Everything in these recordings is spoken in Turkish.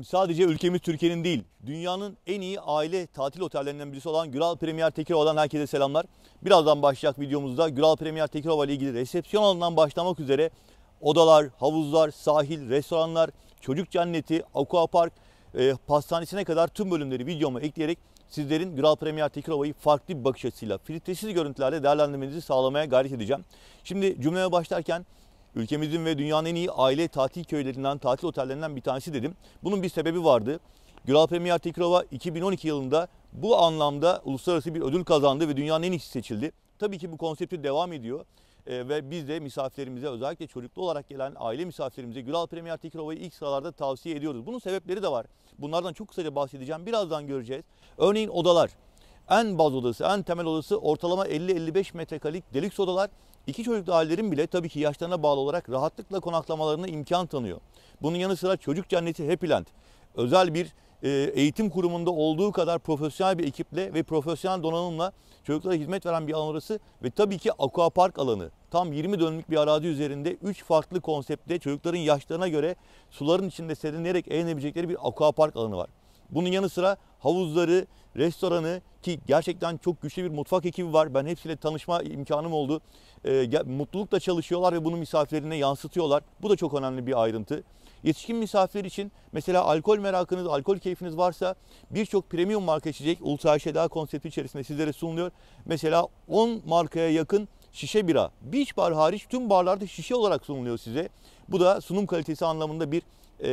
sadece ülkemiz Türkiye'nin değil, dünyanın en iyi aile tatil otellerinden birisi olan Güral Premier Tekirova'dan herkese selamlar. Birazdan başlayacak videomuzda Güral Premier Tekirova ile ilgili resepsiyon alanından başlamak üzere odalar, havuzlar, sahil, restoranlar, çocuk cenneti, aquapark, pastanesine kadar tüm bölümleri videoma ekleyerek sizlerin Güral Premier Tekirova'yı farklı bir bakış açısıyla, filtresiz görüntülerle değerlendirmenizi sağlamaya gayret edeceğim. Şimdi cümleme başlarken ülkemizin ve dünyanın en iyi aile tatil köylerinden, tatil otellerinden bir tanesi dedim. Bunun bir sebebi vardı. Güral Premier Tekirova 2012 yılında bu anlamda uluslararası bir ödül kazandı ve dünyanın en iyisi seçildi. Tabii ki bu konsepti devam ediyor. Ve biz de misafirlerimize, özellikle çocuklu olarak gelen aile misafirlerimize Güral Premier Tekirova'yı ilk sıralarda tavsiye ediyoruz. Bunun sebepleri de var. Bunlardan çok kısaca bahsedeceğim. Birazdan göreceğiz. Örneğin odalar. En baz odası, en temel odası ortalama 50-55 metrekarelik deluxe odalar. İki çocuklu ailelerin bile tabii ki yaşlarına bağlı olarak rahatlıkla konaklamalarına imkan tanıyor. Bunun yanı sıra çocuk cenneti Happy Land. Özel bir eğitim kurumunda olduğu kadar profesyonel bir ekiple ve profesyonel donanımla çocuklara hizmet veren bir alan orası. Ve tabii ki aquapark alanı. Tam 20 dönümlük bir arazi üzerinde 3 farklı konseptte çocukların yaşlarına göre suların içinde serinleyerek eğlenebilecekleri bir aquapark alanı var. Bunun yanı sıra havuzları, restoranı, ki gerçekten çok güçlü bir mutfak ekibi var. Ben hepsiyle tanışma imkanım oldu. Mutlulukla çalışıyorlar ve bunu misafirlerine yansıtıyorlar. Bu da çok önemli bir ayrıntı. Yetişkin misafirler için mesela alkol merakınız, alkol keyfiniz varsa birçok premium marka içecek Ultra HDA konsepti içerisinde sizlere sunuluyor. Mesela 10 markaya yakın şişe bira. Beach bar hariç tüm barlarda şişe olarak sunuluyor size. Bu da sunum kalitesi anlamında bir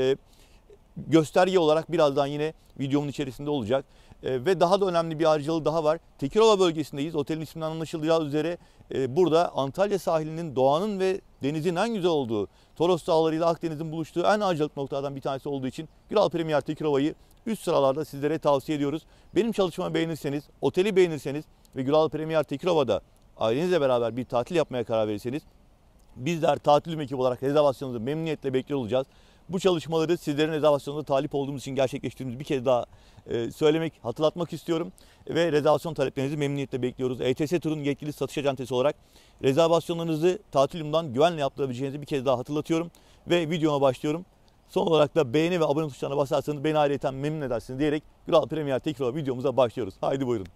gösterge olarak birazdan yine videomun içerisinde olacak. Ve daha da önemli bir ayrıcalığı daha var. Tekirova bölgesindeyiz. Otelin isminden anlaşılacağı üzere burada Antalya sahilinin, doğanın ve denizin en güzel olduğu, Toros Dağları ile Akdeniz'in buluştuğu en ayrıcalıklı noktalardan bir tanesi olduğu için Güral Premier Tekirova'yı üst sıralarda sizlere tavsiye ediyoruz. Benim çalışmamı beğenirseniz, oteli beğenirseniz ve Güral Premier Tekirova'da ailenizle beraber bir tatil yapmaya karar verirseniz bizler tatil ekibi olarak rezervasyonunuzu memnuniyetle bekliyor olacağız. Bu çalışmaları sizlerin rezervasyonuna talip olduğumuz için gerçekleştirdiğimizi bir kez daha hatırlatmak istiyorum. Ve rezervasyon taleplerinizi memnuniyetle bekliyoruz. ETS Tur'un yetkili satış acentesi olarak rezervasyonlarınızı Tatilyum'dan güvenle yaptırabileceğinizi bir kez daha hatırlatıyorum. Ve videoma başlıyorum. Son olarak da beğeni ve abone tuşlarına basarsanız beni ayrıyeten memnun edersiniz diyerek Güral Premier Tekirova videomuza başlıyoruz. Haydi buyurun.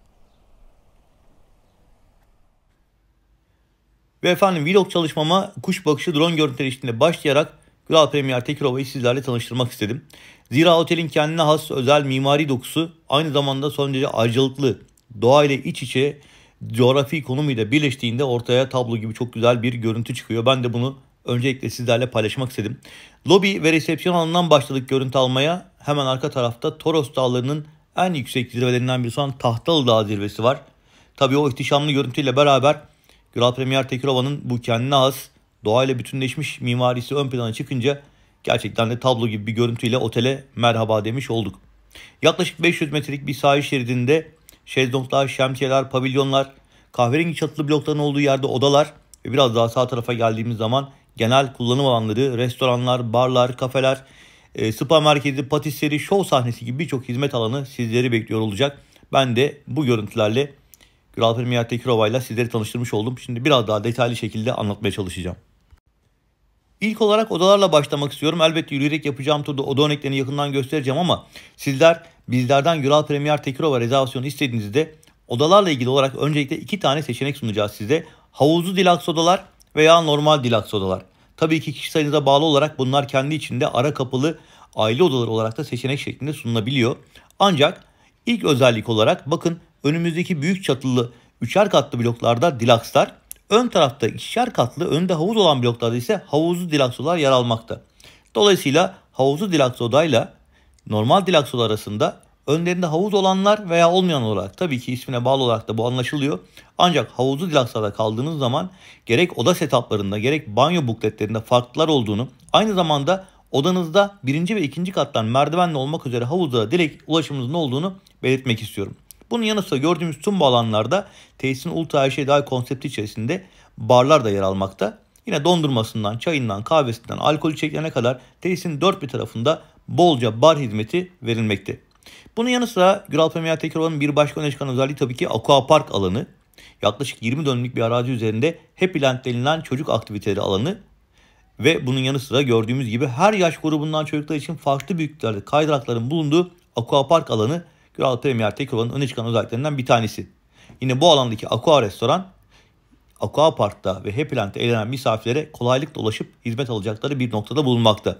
Ve efendim vlog çalışmama kuş bakışı drone görüntüleri eşliğinde başlayarak Güral Premier Tekirova'yı sizlerle tanıştırmak istedim. Zira otelin kendine has özel mimari dokusu aynı zamanda son derece ayrıcalıklı, doğayla iç içe coğrafi konumuyla birleştiğinde ortaya tablo gibi çok güzel bir görüntü çıkıyor. Ben de bunu öncelikle sizlerle paylaşmak istedim. Lobi ve resepsiyon alanından başladık görüntü almaya. Hemen arka tarafta Toros Dağları'nın en yüksek zirvelerinden birisi olan Tahtalı Dağ zirvesi var. Tabii o ihtişamlı görüntüyle beraber Güral Premier Tekirova'nın bu kendine has doğayla bütünleşmiş mimarisi ön plana çıkınca gerçekten de tablo gibi bir görüntüyle otele merhaba demiş olduk. Yaklaşık 500 metrelik bir sahil şeridinde şezlonglar, şemsiyeler, pavilyonlar, kahverengi çatılı blokların olduğu yerde odalar ve biraz daha sağ tarafa geldiğimiz zaman genel kullanım alanları, restoranlar, barlar, kafeler, spa merkezi, patisserie, şov sahnesi gibi birçok hizmet alanı sizleri bekliyor olacak. Ben de bu görüntülerle Güral Premier Tekirova ile sizleri tanıştırmış oldum. Şimdi biraz daha detaylı şekilde anlatmaya çalışacağım. İlk olarak odalarla başlamak istiyorum. Elbette yürüyerek yapacağım turda oda örneklerini yakından göstereceğim ama sizler bizlerden Güral Premier Tekirova rezervasyonu istediğinizde odalarla ilgili olarak öncelikle 2 tane seçenek sunacağız size. Havuzlu deluxe odalar veya normal deluxe odalar. Tabii ki kişi sayınıza bağlı olarak bunlar kendi içinde ara kapılı aile odaları olarak da seçenek şeklinde sunulabiliyor. Ancak ilk özellik olarak bakın önümüzdeki büyük çatılı 3'er katlı bloklarda deluxe'lar, ön tarafta 2'şer katlı önde havuz olan bloklarda ise havuzlu deluxe odalar yer almakta. Dolayısıyla havuzlu deluxe odayla normal deluxe oda arasında önlerinde havuz olanlar veya olmayan olarak tabii ki ismine bağlı olarak da bu anlaşılıyor. Ancak havuzlu deluxe'larda kaldığınız zaman gerek oda setuplarında gerek banyo bukletlerinde farklılar olduğunu, aynı zamanda odanızda 1. ve 2. kattan merdivenle olmak üzere havuzlara direkt ulaşımınızın olduğunu belirtmek istiyorum. Bunun yanı sıra gördüğümüz tüm bu alanlarda tesisin Ultra HDA konsepti içerisinde barlar da yer almakta. Yine dondurmasından, çayından, kahvesinden, alkol içeceklerine kadar tesisin dört bir tarafında bolca bar hizmeti verilmekte. Bunun yanı sıra Güral Premier Tekirova'nın bir başka öne çıkan özelliği tabii ki aquapark alanı. Yaklaşık 20 dönümlük bir arazi üzerinde Happy Land denilen çocuk aktiviteleri alanı Ve bunun yanı sıra gördüğümüz gibi her yaş grubundan çocuklar için farklı büyüklüklerde kaydırakların bulunduğu aquapark alanı Güral Premier Tekirova'nın öne çıkan özelliklerinden bir tanesi. Yine bu alandaki Aqua Restoran, Aquapark'ta ve Happyland'de eğlenen misafirlere kolaylıkla ulaşıp hizmet alacakları bir noktada bulunmakta.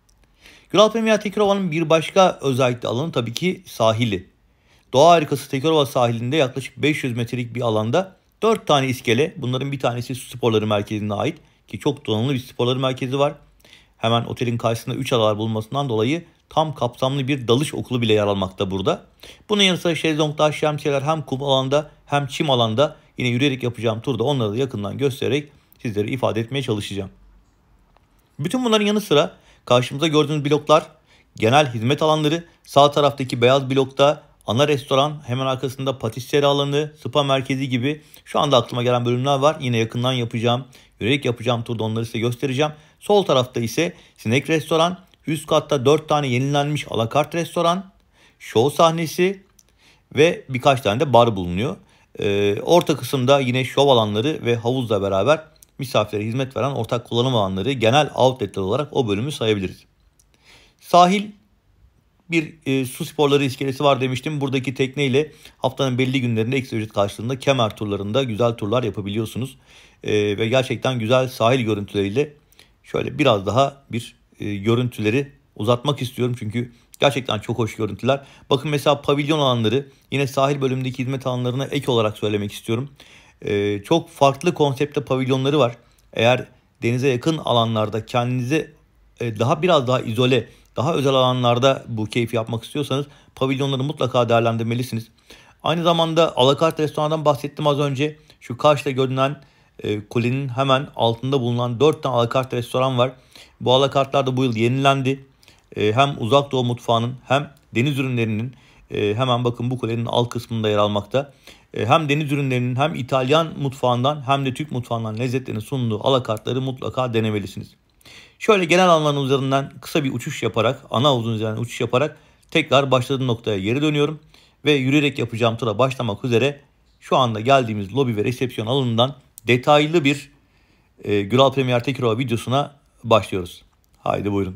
Güral Premier Tekirova'nın bir başka özellikli alanı tabii ki sahili. Doğa harikası Tekirova sahilinde yaklaşık 500 metrelik bir alanda 4 tane iskele, bunların bir tanesi su sporları merkezine ait ki çok donanımlı bir sporları merkezi var. Hemen otelin karşısında 3 adalar bulunmasından dolayı tam kapsamlı bir dalış okulu bile yer almakta burada. Bunun yanı sıra şezlonglar, şemsiyeler hem kum alanda hem çim alanda, yine yürüyerek yapacağım turda onları da yakından göstererek sizlere ifade etmeye çalışacağım. Bütün bunların yanı sıra karşımızda gördüğünüz bloklar genel hizmet alanları. Sağ taraftaki beyaz blokta ana restoran, hemen arkasında patisserie alanı, spa merkezi gibi şu anda aklıma gelen bölümler var. Yine yakından yapacağım, yürüyerek yapacağım turda onları size göstereceğim. Sol tarafta ise sinek restoran, üst katta 4 tane yenilenmiş alakart restoran, şov sahnesi ve birkaç tane de bar bulunuyor. Orta kısımda yine şov alanları ve havuzla beraber misafirlere hizmet veren ortak kullanım alanları, genel outletler olarak o bölümü sayabiliriz. Sahil bir su sporları iskelesi var demiştim. Buradaki tekneyle haftanın belli günlerinde ekstra ücret karşılığında kemer turlarında güzel turlar yapabiliyorsunuz. Ve gerçekten güzel sahil görüntüleriyle şöyle biraz daha görüntüleri uzatmak istiyorum. Çünkü gerçekten çok hoş görüntüler. Bakın mesela pavilyon alanları, yine sahil bölümündeki hizmet alanlarına ek olarak söylemek istiyorum. Çok farklı konsepte pavilyonları var. Eğer denize yakın alanlarda kendinize biraz daha izole, daha özel alanlarda bu keyfi yapmak istiyorsanız pavilyonları mutlaka değerlendirmelisiniz. Aynı zamanda alakart restorandan bahsettim az önce. Şu karşıda görünen kulenin hemen altında bulunan 4 tane alakart restoran var. Bu alakartlar da bu yıl yenilendi. Hem uzak doğu mutfağının hem deniz ürünlerinin hemen bakın bu kulenin alt kısmında yer almakta. Hem deniz ürünlerinin hem İtalyan mutfağından hem de Türk mutfağından lezzetlerini sunduğu alakartları mutlaka denemelisiniz. Şöyle genel anlamda üzerinden kısa bir uçuş yaparak, ana havuzun üzerinden uçuş yaparak tekrar başladığım noktaya geri dönüyorum. Ve yürüyerek yapacağım tura başlamak üzere şu anda geldiğimiz lobi ve resepsiyon alanından detaylı bir Güral Premier Tekirova videosuna başlıyoruz. Haydi buyurun.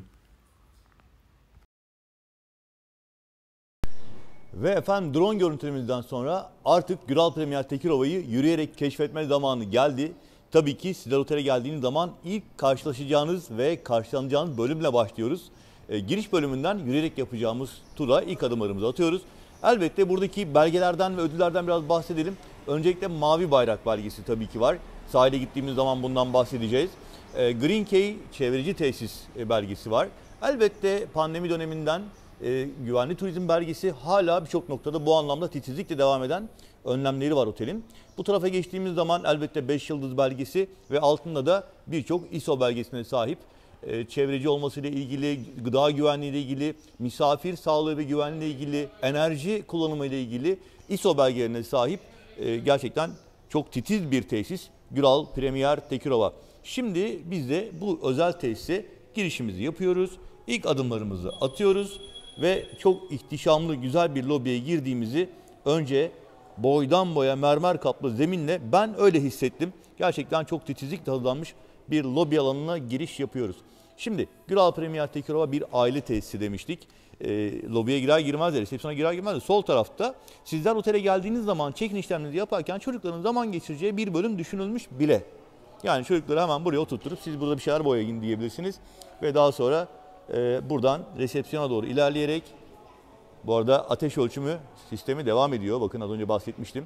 Ve efendim drone görüntülerimizden sonra artık Güral Premier Tekirova'yı yürüyerek keşfetme zamanı geldi. Tabii ki sizler otele geldiğiniz zaman ilk karşılaşacağınız ve karşılanacağınız bölümle başlıyoruz. Giriş bölümünden yürüyerek yapacağımız tura ilk adımlarımızı atıyoruz. Elbette buradaki belgelerden ve ödüllerden biraz bahsedelim. Öncelikle mavi bayrak belgesi tabii ki var. Sahile gittiğimiz zaman bundan bahsedeceğiz. Green Key çevreci tesis belgesi var. Elbette pandemi döneminden güvenli turizm belgesi, hala birçok noktada bu anlamda titizlikle devam eden önlemleri var otelin. Bu tarafa geçtiğimiz zaman elbette 5 yıldız belgesi ve altında da birçok ISO belgesine sahip. Çevreci olmasıyla ilgili, gıda güvenliği ile ilgili, misafir sağlığı ve güvenliği ile ilgili, enerji kullanımı ile ilgili ISO belgelerine sahip gerçekten çok titiz bir tesis Güral Premier Tekirova. Şimdi biz de bu özel tesise girişimizi yapıyoruz. İlk adımlarımızı atıyoruz ve çok ihtişamlı güzel bir lobiye girdiğimizi önce boydan boya mermer kaplı zeminle ben öyle hissettim. Gerçekten çok titizlikle hazırlanmış bir lobi alanına giriş yapıyoruz. Şimdi Güral Premier Tekirova bir aile tesisi demiştik. Lobiye girer girmez de, resepsiyona girer girmez de sol tarafta sizler otele geldiğiniz zaman check-in işlemlerinizi yaparken çocukların zaman geçireceği bir bölüm düşünülmüş bile. Yani çocukları hemen buraya oturtturup siz burada bir şeyler boyayın diyebilirsiniz. Ve daha sonra buradan resepsiyona doğru ilerleyerek, bu arada ateş ölçümü sistemi devam ediyor. Bakın az önce bahsetmiştim.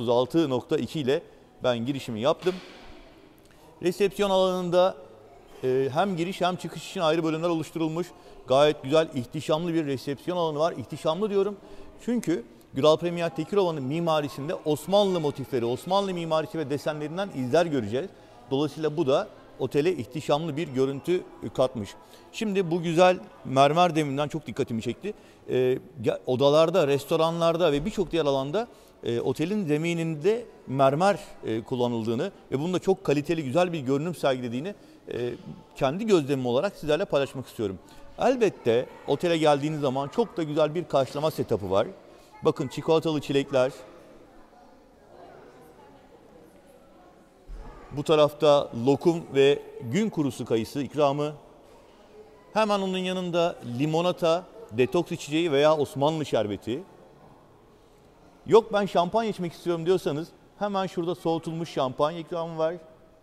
36.2 ile ben girişimi yaptım. Resepsiyon alanında hem giriş hem çıkış için ayrı bölümler oluşturulmuş. Gayet güzel, ihtişamlı bir resepsiyon alanı var. İhtişamlı diyorum çünkü Güral Premier Tekirova'nın mimarisinde Osmanlı motifleri, Osmanlı mimarisi ve desenlerinden izler göreceğiz. Dolayısıyla bu da otele ihtişamlı bir görüntü katmış. Şimdi bu güzel mermer deminden çok dikkatimi çekti. Odalarda, restoranlarda ve birçok diğer alanda otelin zemininde mermer kullanıldığını ve bunun da çok kaliteli, güzel bir görünüm sergilediğini kendi gözlemim olarak sizlerle paylaşmak istiyorum. Elbette otele geldiğiniz zaman çok da güzel bir karşılama setup'ı var. Bakın çikolatalı çilekler, Bu tarafta lokum ve gün kurusu kayısı ikramı. Hemen onun yanında limonata, detoks içeceği veya Osmanlı şerbeti. Yok ben şampanya içmek istiyorum diyorsanız hemen şurada soğutulmuş şampanya ikramı var.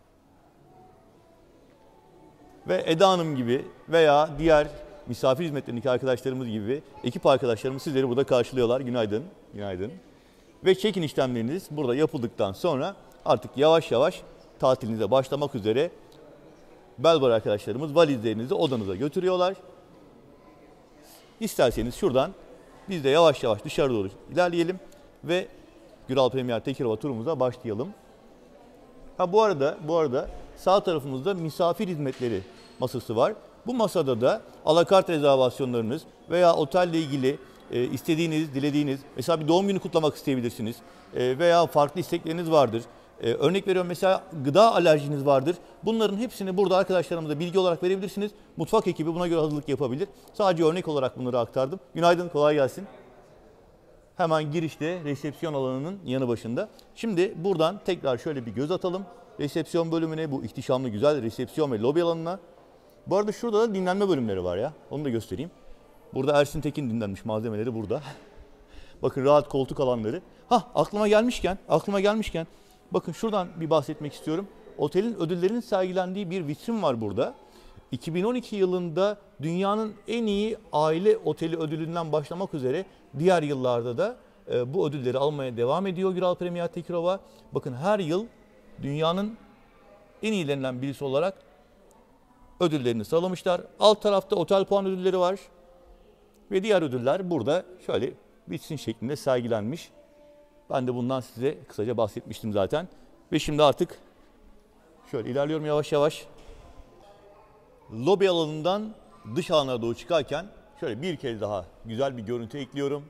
Ve Eda Hanım gibi veya diğer misafir hizmetlerindeki arkadaşlarımız gibi ekip arkadaşlarımız sizleri burada karşılıyorlar. Günaydın, günaydın. Ve check-in işlemleriniz burada yapıldıktan sonra artık yavaş yavaş tatilinize başlamak üzere bellboy arkadaşlarımız valizlerinizi odanıza götürüyorlar. İsterseniz şuradan biz de yavaş yavaş dışarı doğru ilerleyelim ve Güral Premier Tekirova turumuza başlayalım. Bu arada sağ tarafımızda misafir hizmetleri masası var. Bu masada da alakart rezervasyonlarınız veya otelle ilgili istediğiniz, dilediğiniz, mesela bir doğum günü kutlamak isteyebilirsiniz veya farklı istekleriniz vardır. Örnek veriyorum, mesela gıda alerjiniz vardır. Bunların hepsini burada arkadaşlarımıza bilgi olarak verebilirsiniz. Mutfak ekibi buna göre hazırlık yapabilir. Sadece örnek olarak bunları aktardım. Günaydın, kolay gelsin. Hemen girişte resepsiyon alanının yanı başında. Şimdi buradan tekrar şöyle bir göz atalım. Resepsiyon bölümüne, bu ihtişamlı güzel resepsiyon ve lobi alanına. Bu arada şurada da dinlenme bölümleri var ya. Onu da göstereyim. Burada Ersin Tekin dinlenmiş, malzemeleri burada. Bakın rahat koltuk alanları. Aklıma gelmişken bakın şuradan bir bahsetmek istiyorum. Otelin ödüllerinin sergilendiği bir vitrin var burada. 2012 yılında dünyanın en iyi aile oteli ödülünden başlamak üzere diğer yıllarda da bu ödülleri almaya devam ediyor Güral Premier Tekirova. Bakın her yıl dünyanın en iyilerinden birisi olarak ödüllerini sağlamışlar. Alt tarafta otel puan ödülleri var. Ve diğer ödüller burada şöyle vitrin şeklinde sergilenmiş. Ben de bundan size kısaca bahsetmiştim zaten. Ve şimdi artık şöyle ilerliyorum yavaş yavaş. Lobi alanından dış alana doğru çıkarken şöyle bir kez daha güzel bir görüntü ekliyorum.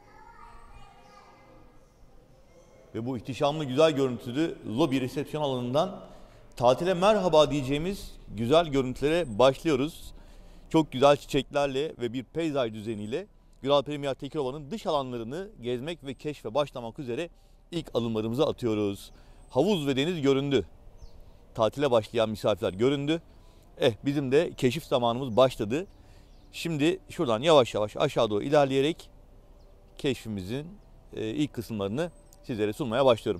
Ve bu ihtişamlı güzel görüntülü lobi resepsiyon alanından tatile merhaba diyeceğimiz güzel görüntülere başlıyoruz. Çok güzel çiçeklerle ve bir peyzaj düzeniyle Güral Premier Tekirova'nın dış alanlarını gezmek ve keşfe başlamak üzere ilk adımlarımızı atıyoruz. Havuz ve deniz göründü. Tatile başlayan misafirler göründü. Bizim de keşif zamanımız başladı. Şimdi şuradan yavaş yavaş aşağı doğru ilerleyerek keşfimizin ilk kısımlarını sizlere sunmaya başlıyorum.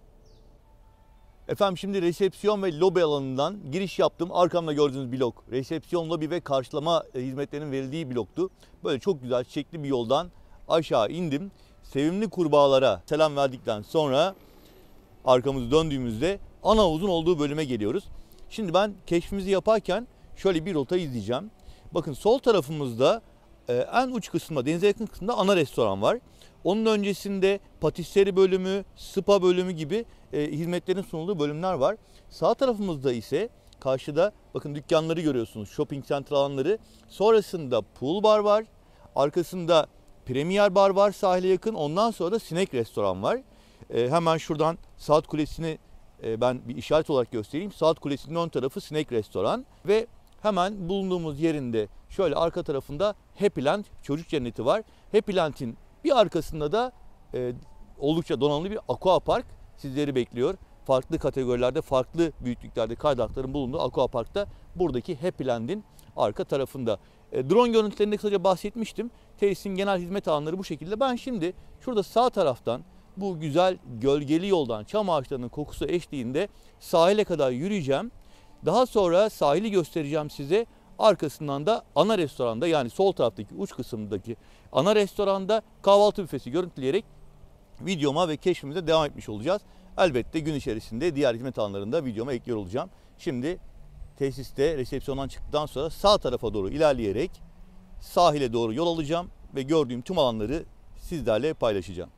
Efendim şimdi resepsiyon ve lobi alanından giriş yaptım. Arkamda gördüğünüz blok resepsiyon, lobi ve karşılama hizmetlerinin verildiği bloktu. Böyle çok güzel çiçekli bir yoldan aşağı indim. Sevimli kurbağalara selam verdikten sonra arkamızı döndüğümüzde ana havuzun olduğu bölüme geliyoruz. Şimdi ben keşfimizi yaparken şöyle bir rota izleyeceğim. Bakın sol tarafımızda en uç kısımda, denize yakın kısımda ana restoran var. Onun öncesinde patisserie bölümü, spa bölümü gibi hizmetlerin sunulduğu bölümler var. Sağ tarafımızda ise karşıda bakın dükkanları görüyorsunuz, shopping center alanları. Sonrasında pool bar var. Arkasında Premier bar var sahile yakın. Ondan sonra da sinek restoran var. Hemen şuradan Saat Kulesi'ni ben bir işaret olarak göstereyim. Saat Kulesi'nin ön tarafı sinek restoran ve hemen bulunduğumuz yerinde şöyle arka tarafında Happyland çocuk cenneti var. Happyland'in bir arkasında da oldukça donanımlı bir aquapark sizleri bekliyor. Farklı kategorilerde, farklı büyüklüklerde kaydırakların bulunduğu aquaparkta buradaki Happyland'in arka tarafında. Drone görüntülerinde kısaca bahsetmiştim. Tesisin genel hizmet alanları bu şekilde. Ben şimdi şurada sağ taraftan bu güzel gölgeli yoldan çam ağaçlarının kokusu eşliğinde sahile kadar yürüyeceğim. Daha sonra sahili göstereceğim size. Arkasından da ana restoranda, yani sol taraftaki uç kısımdaki ana restoranda kahvaltı büfesi görüntüleyerek videoma ve keşfimize devam etmiş olacağız. Elbette gün içerisinde diğer hizmet alanlarında videoma ekliyor olacağım. Şimdi tesiste resepsiyondan çıktıktan sonra sağ tarafa doğru ilerleyerek sahile doğru yol alacağım ve gördüğüm tüm alanları sizlerle paylaşacağım.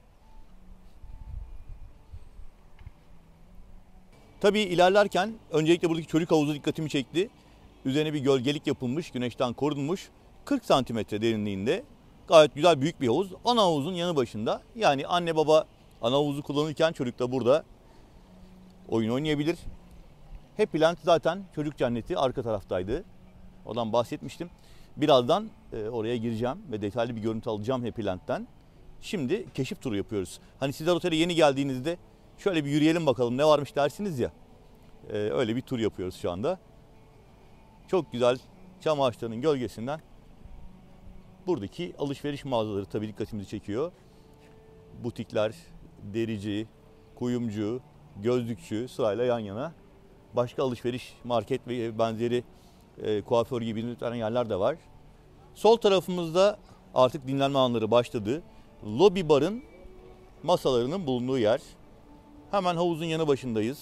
Tabii ilerlerken öncelikle buradaki çocuk havuzu dikkatimi çekti. Üzerine bir gölgelik yapılmış, güneşten korunmuş. 40 santimetre derinliğinde gayet güzel büyük bir havuz. Ana havuzun yanı başında. Yani anne baba ana havuzu kullanırken çocuk da burada oyun oynayabilir. Happyland zaten çocuk cenneti arka taraftaydı. Oradan bahsetmiştim. Birazdan oraya gireceğim ve detaylı bir görüntü alacağım Happyland'den. Şimdi keşif turu yapıyoruz. Hani sizler otele yeni geldiğinizde şöyle bir yürüyelim bakalım ne varmış dersiniz ya. Öyle bir tur yapıyoruz şu anda. Çok güzel çam ağaçlarının gölgesinden buradaki alışveriş mağazaları tabii dikkatimizi çekiyor. Butikler, derici, kuyumcu, gözlükçü sırayla yan yana. Başka alışveriş, market ve benzeri kuaför gibi lütfen yerler de var. Sol tarafımızda artık dinlenme anları başladı. Lobby barın masalarının bulunduğu yer. Hemen havuzun yanı başındayız.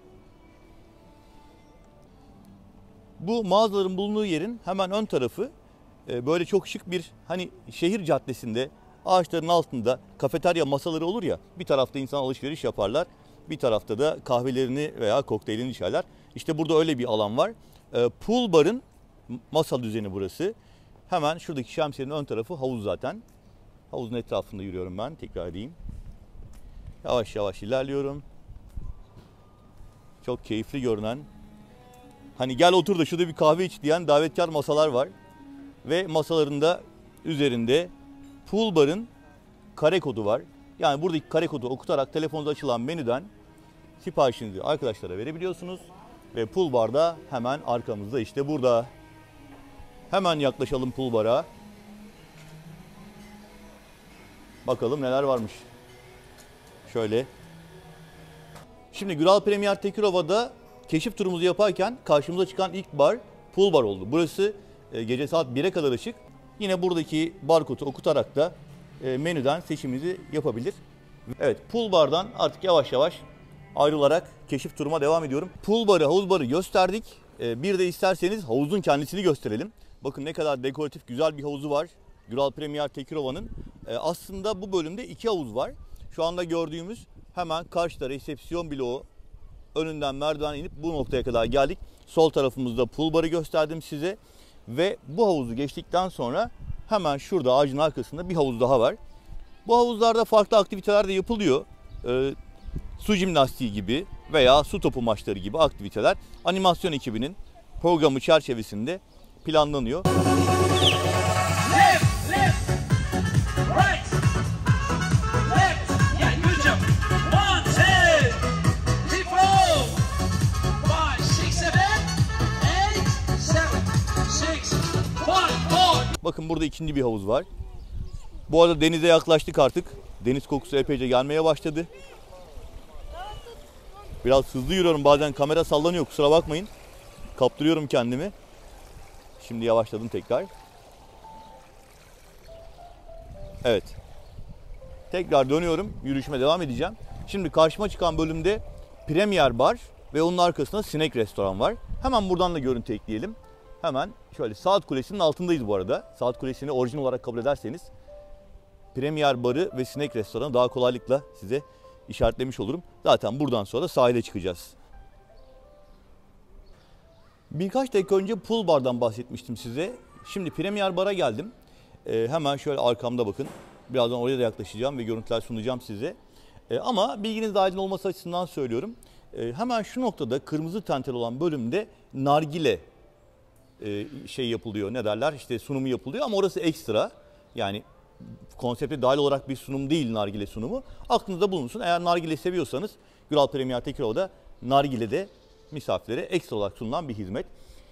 Bu mağazaların bulunduğu yerin hemen ön tarafı böyle çok şık bir hani şehir caddesinde ağaçların altında kafeterya masaları olur ya, bir tarafta insan alışveriş yaparlar, bir tarafta da kahvelerini veya kokteylini içerler. İşte burada öyle bir alan var. Pool barın masa düzeni burası. Hemen şuradaki şemsiyenin ön tarafı havuz zaten. Havuzun etrafında yürüyorum ben, tekrar edeyim. Yavaş yavaş ilerliyorum. Çok keyifli görünen, hani gel otur da şurada bir kahve iç diyen davetkar masalar var. Ve masalarında üzerinde pool barın kare kodu var. Yani buradaki kare kodu okutarak telefonda açılan menüden siparişinizi arkadaşlara verebiliyorsunuz. Ve pool bar da hemen arkamızda, işte burada. Hemen yaklaşalım pool bara. Bakalım neler varmış. Şöyle. Şimdi Güral Premier Tekirova'da keşif turumuzu yaparken karşımıza çıkan ilk bar pool bar oldu. Burası gece saat 1'e kadar açık. Yine buradaki barkodu okutarak da menüden seçiminizi yapabilir. Evet, pool bardan artık yavaş yavaş ayrılarak keşif turuma devam ediyorum. Pool barı, havuz barı gösterdik. Bir de isterseniz havuzun kendisini gösterelim. Bakın ne kadar dekoratif, güzel bir havuzu var Güral Premier Tekirova'nın. Aslında bu bölümde 2 havuz var. Şu anda gördüğümüz hemen karşıda resepsiyon bloğu, önünden merdiven inip bu noktaya kadar geldik. Sol tarafımızda pool barı gösterdim size. Ve bu havuzu geçtikten sonra hemen şurada ağacın arkasında bir havuz daha var. Bu havuzlarda farklı aktiviteler de yapılıyor. Su jimnastiği gibi veya su topu maçları gibi aktiviteler animasyon ekibinin programı çerçevesinde planlanıyor. Bakın burada ikinci bir havuz var. Bu arada denize yaklaştık artık. Deniz kokusu epeyce gelmeye başladı. Biraz hızlı yürüyorum, bazen kamera sallanıyor, kusura bakmayın. Kaptırıyorum kendimi. Şimdi yavaşladım tekrar. Evet. Tekrar dönüyorum, yürüyüşüme devam edeceğim. Şimdi karşıma çıkan bölümde Premier Bar ve onun arkasında Sinek Restoran var. Hemen buradan da görüntü ekleyelim. Hemen şöyle Saat Kulesi'nin altındayız bu arada. Saat Kulesi'ni orijin olarak kabul ederseniz Premier Barı ve Sinek Restoranı daha kolaylıkla size işaretlemiş olurum. Zaten buradan sonra da sahile çıkacağız. Birkaç dakika önce Pool Bar'dan bahsetmiştim size. Şimdi Premier Bar'a geldim. Hemen şöyle arkamda bakın. Birazdan oraya da yaklaşacağım ve görüntüler sunacağım size. Ama bilginiz aydın olması açısından söylüyorum. Hemen şu noktada kırmızı tentel olan bölümde nargile şey yapılıyor, ne derler, işte sunumu yapılıyor ama orası ekstra. Yani konsepte dahil olarak bir sunum değil nargile sunumu. Aklınızda bulunsun. Eğer nargile seviyorsanız Güral Premier Tekirova'da nargile de misafirlere ekstra olarak sunulan bir hizmet.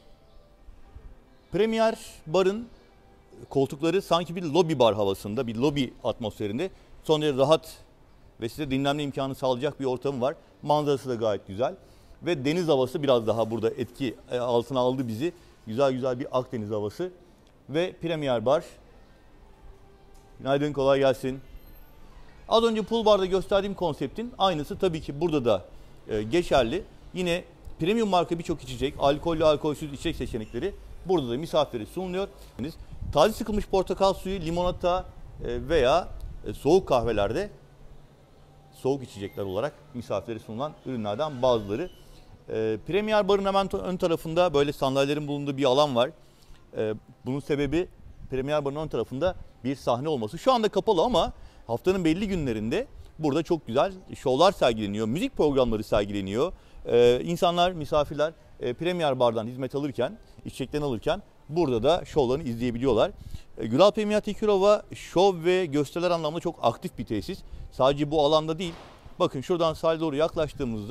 Premier Bar'ın koltukları sanki bir lobi bar havasında, bir lobi atmosferinde. Son derece rahat ve size dinlenme imkanı sağlayacak bir ortamı var. Manzarası da gayet güzel. Ve deniz havası biraz daha burada etki altına aldı bizi. Güzel güzel bir Akdeniz havası. Ve Premier Bar. Günaydın, kolay gelsin. Az önce Pool Bar'da gösterdiğim konseptin aynısı tabii ki burada da geçerli. Yine premium marka birçok içecek, alkollü alkolsüz içecek seçenekleri burada da misafire sunuluyor. Taze sıkılmış portakal suyu, limonata veya soğuk kahvelerde soğuk içecekler olarak misafirlere sunulan ürünlerden bazıları. Premier Bar'ın hemen ön tarafında böyle sandalyelerin bulunduğu bir alan var. Bunun sebebi Premier Bar'ın ön tarafında bir sahne olması. Şu anda kapalı ama haftanın belli günlerinde burada çok güzel şovlar sergileniyor, müzik programları sergileniyor. İnsanlar, misafirler Premier Bar'dan hizmet alırken, içeceklerini alırken burada da şovlarını izleyebiliyorlar. Güral Premier Tekirova şov ve gösteriler anlamında çok aktif bir tesis. Sadece bu alanda değil. Bakın şuradan sahile doğru yaklaştığımızda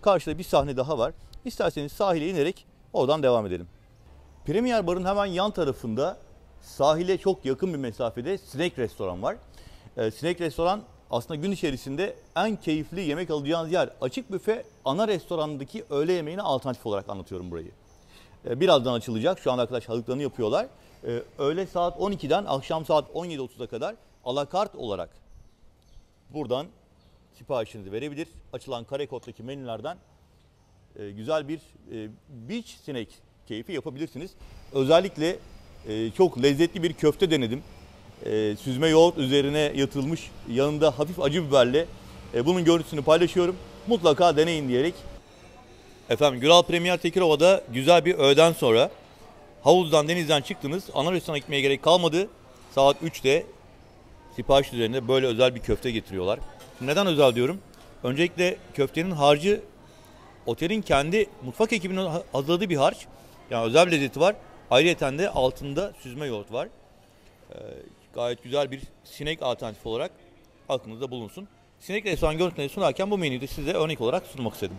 karşıda bir sahne daha var. İsterseniz sahile inerek oradan devam edelim. Premier Bar'ın hemen yan tarafında sahile çok yakın bir mesafede Snack Restoran var. Snack Restoran aslında gün içerisinde en keyifli yemek alacağınız yer. Açık büfe ana restorandaki öğle yemeğine alternatif olarak anlatıyorum burayı. Birazdan açılacak. Şu an arkadaşlar hazırlıklarını yapıyorlar. Öğle saat 12'den akşam saat 17.30'a kadar alakart olarak buradan siparişinizi verebilir. Açılan kare koddaki menülerden güzel bir beach snack keyfi yapabilirsiniz. Özellikle çok lezzetli bir köfte denedim. Süzme yoğurt üzerine yatılmış, yanında hafif acı biberle bunun görüntüsünü paylaşıyorum. Mutlaka deneyin diyerek. Efendim Güral Premier Tekirova'da güzel bir öğleden sonra havuzdan, denizden çıktınız. Ana restorana gitmeye gerek kalmadı. Saat 3'te sipariş üzerinde böyle özel bir köfte getiriyorlar. Neden özel diyorum? Öncelikle köftenin harcı otelin kendi mutfak ekibinin hazırladığı bir harç. Yani özel bir lezzeti var. Ayrıca de altında süzme yoğurt var. Gayet güzel bir sinek alternatif olarak aklınızda bulunsun. Sinek restoran görüntüleri sunarken bu menüyü de size örnek olarak sunmak istedim.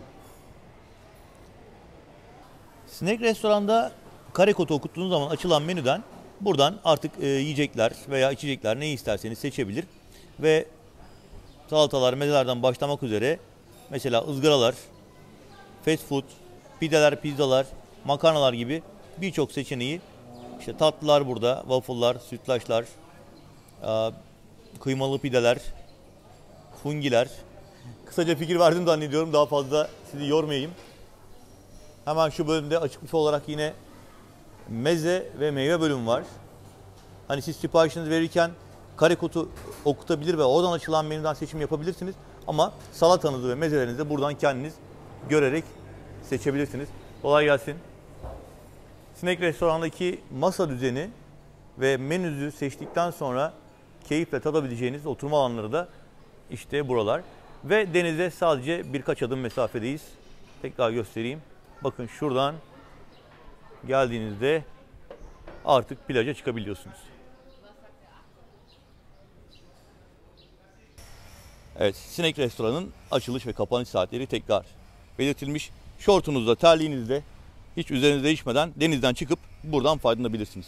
Sinek restoranda kare kodu okuttuğunuz zaman açılan menüden buradan artık yiyecekler veya içecekler neyi isterseniz seçebilir. Ve salatalar, mezelerden başlamak üzere mesela ızgaralar, fast food, pideler, pizzalar, makarnalar gibi birçok seçeneği, işte tatlılar burada, waffle'lar, sütlaçlar, kıymalı pideler, fungiler. Kısaca fikir verdim zannediyorum, daha fazla sizi yormayayım. Hemen şu bölümde açık büfe olarak yine meze ve meyve bölümü var. Hani siz siparişinizi verirken kare kodu okutabilir ve oradan açılan menüden seçim yapabilirsiniz. Ama salatanızı ve mezelerinizi de buradan kendiniz görerek seçebilirsiniz. Kolay gelsin. Sinek restorandaki masa düzeni ve menünüzü seçtikten sonra keyifle tadabileceğiniz oturma alanları da işte buralar. Ve denize sadece birkaç adım mesafedeyiz. Tekrar göstereyim. Bakın şuradan geldiğinizde artık plaja çıkabiliyorsunuz. Evet, Sinek Restoran'ın açılış ve kapanış saatleri tekrar belirtilmiş. Şortunuzda, terliğinizde hiç üzerinize değişmeden denizden çıkıp buradan faydalanabilirsiniz.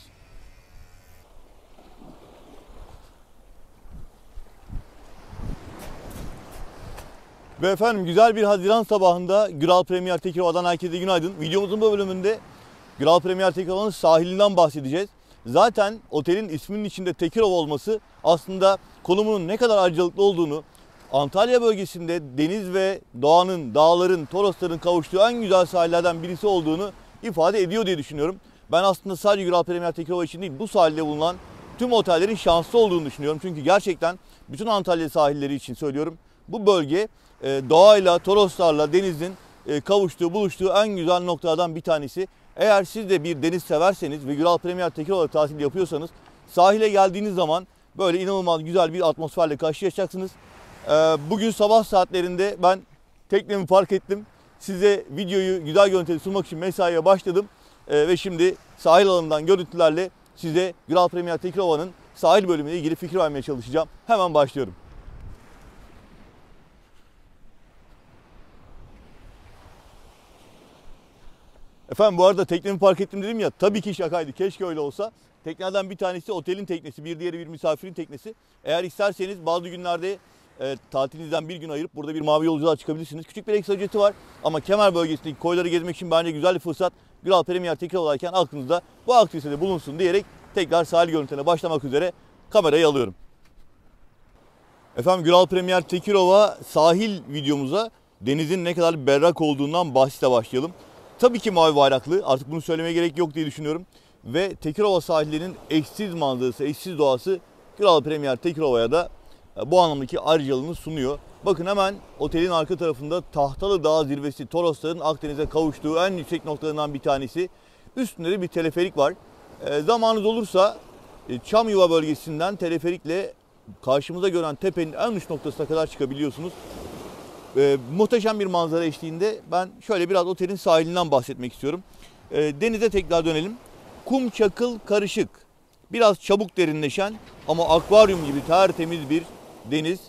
Ve efendim güzel bir Haziran sabahında Güral Premier Tekirova'dan herkese günaydın. Videomuzun bu bölümünde Güral Premier Tekirova'nın sahilinden bahsedeceğiz. Zaten otelin isminin içinde Tekirova olması aslında konumunun ne kadar ayrıcalıklı olduğunu, Antalya bölgesinde deniz ve doğanın, dağların, Torosların kavuştuğu en güzel sahillerden birisi olduğunu ifade ediyor diye düşünüyorum. Ben aslında sadece Güral Premier Tekirova için değil, bu sahilde bulunan tüm otellerin şanslı olduğunu düşünüyorum. Çünkü gerçekten bütün Antalya sahilleri için söylüyorum. Bu bölge doğayla, Toroslarla, denizin kavuştuğu, buluştuğu en güzel noktalardan bir tanesi. Eğer siz de bir deniz severseniz ve Güral Premier Tekirova'da tatil yapıyorsanız sahile geldiğiniz zaman böyle inanılmaz güzel bir atmosferle karşılaşacaksınız. Bugün sabah saatlerinde ben teknemi park ettim. Size videoyu güzel görüntüleri sunmak için mesaiye başladım. Ve şimdi sahil alanından görüntülerle size Güral Premier Tekirova'nın sahil bölümüyle ilgili fikir vermeye çalışacağım. Hemen başlıyorum. Efendim bu arada teknemi park ettim dedim ya, tabii ki şakaydı. Keşke öyle olsa. Teknelerden bir tanesi otelin teknesi, bir diğeri bir misafirin teknesi. Eğer isterseniz bazı günlerde tatilinizden bir gün ayırıp burada bir mavi yolculuğa çıkabilirsiniz. Küçük bir ekstra ücreti var ama Kemer bölgesindeki koyları gezmek için bence güzel bir fırsat. Güral Premier Tekirova'dayken aklınızda bu aktivitede bulunsun diyerek tekrar sahil görüntülerine başlamak üzere kamerayı alıyorum. Efendim Güral Premier Tekirova sahil videomuza denizin ne kadar berrak olduğundan bahsle başlayalım. Tabii ki mavi bayraklı, artık bunu söylemeye gerek yok diye düşünüyorum. Ve Tekirova sahillerinin eşsiz manzarası, eşsiz doğası Güral Premier Tekirova'ya da bu anlamdaki ayrıcalığını sunuyor. Bakın hemen otelin arka tarafında Tahtalı Dağ zirvesi, Torosların Akdeniz'e kavuştuğu en yüksek noktalarından bir tanesi. Üstünde de bir teleferik var. Zamanınız olursa Çamyuva bölgesinden teleferikle karşımıza gören tepenin en uç noktasına kadar çıkabiliyorsunuz. Muhteşem bir manzara eşliğinde ben şöyle biraz otelin sahilinden bahsetmek istiyorum. Denize tekrar dönelim. Kum çakıl karışık. Biraz çabuk derinleşen ama akvaryum gibi tertemiz bir deniz.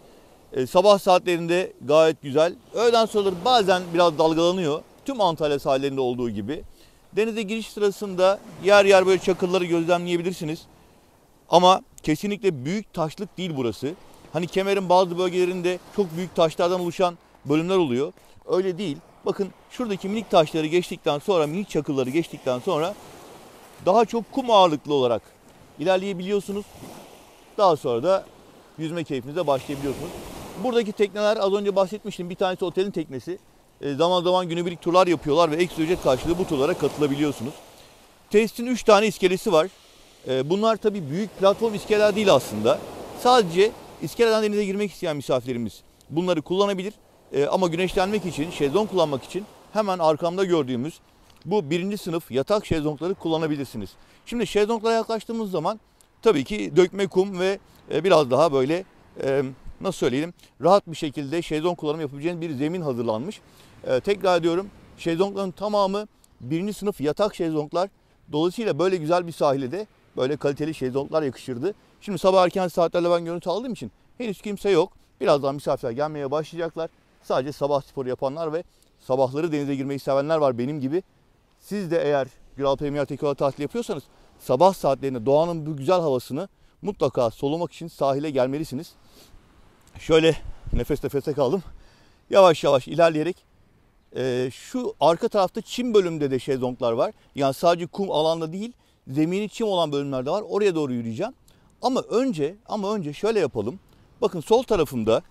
Sabah saatlerinde gayet güzel. Öğleden sonra bazen biraz dalgalanıyor. Tüm Antalya sahillerinde olduğu gibi. Denize giriş sırasında yer yer böyle çakılları gözlemleyebilirsiniz. Ama kesinlikle büyük taşlık değil burası. Hani Kemer'in bazı bölgelerinde çok büyük taşlardan oluşan bölümler oluyor. Öyle değil. Bakın şuradaki minik taşları geçtikten sonra, minik çakılları geçtikten sonra daha çok kum ağırlıklı olarak ilerleyebiliyorsunuz. Daha sonra da yüzme keyfinize başlayabiliyorsunuz. Buradaki tekneler, az önce bahsetmiştim, bir tanesi otelin teknesi. Zaman zaman günübirlik turlar yapıyorlar ve ekstra ücret karşılığı bu turlara katılabiliyorsunuz. Tesisin 3 tane iskelesi var. Bunlar tabii büyük platform iskeleler değil aslında. Sadece iskeleden denize girmek isteyen misafirlerimiz bunları kullanabilir. Ama güneşlenmek için, şezlong kullanmak için hemen arkamda gördüğümüz bu 1. sınıf yatak şezlongları kullanabilirsiniz. Şimdi şezlonglara yaklaştığımız zaman tabii ki dökme kum ve biraz daha böyle nasıl söyleyelim, rahat bir şekilde şezlong kullanımı yapabileceğiniz bir zemin hazırlanmış. Tekrar ediyorum, şezlongların tamamı 1. sınıf yatak şezlonglar. Dolayısıyla böyle güzel bir sahile de böyle kaliteli şezlonglar yakışırdı. Şimdi sabah erken saatlerde ben görüntü aldığım için henüz kimse yok. Birazdan misafirler gelmeye başlayacaklar. Sadece sabah sporu yapanlar ve sabahları denize girmeyi sevenler var benim gibi. Siz de eğer Güral Premier Tekirdağ tatil yapıyorsanız sabah saatlerinde doğanın bu güzel havasını mutlaka solumak için sahile gelmelisiniz. Şöyle nefes nefese kaldım. Yavaş yavaş ilerleyerek şu arka tarafta çim bölümünde de şezlonglar var. Yani sadece kum alanda değil, zemini çim olan bölümler de var. Oraya doğru yürüyeceğim. Ama önce şöyle yapalım. Bakın sol tarafımda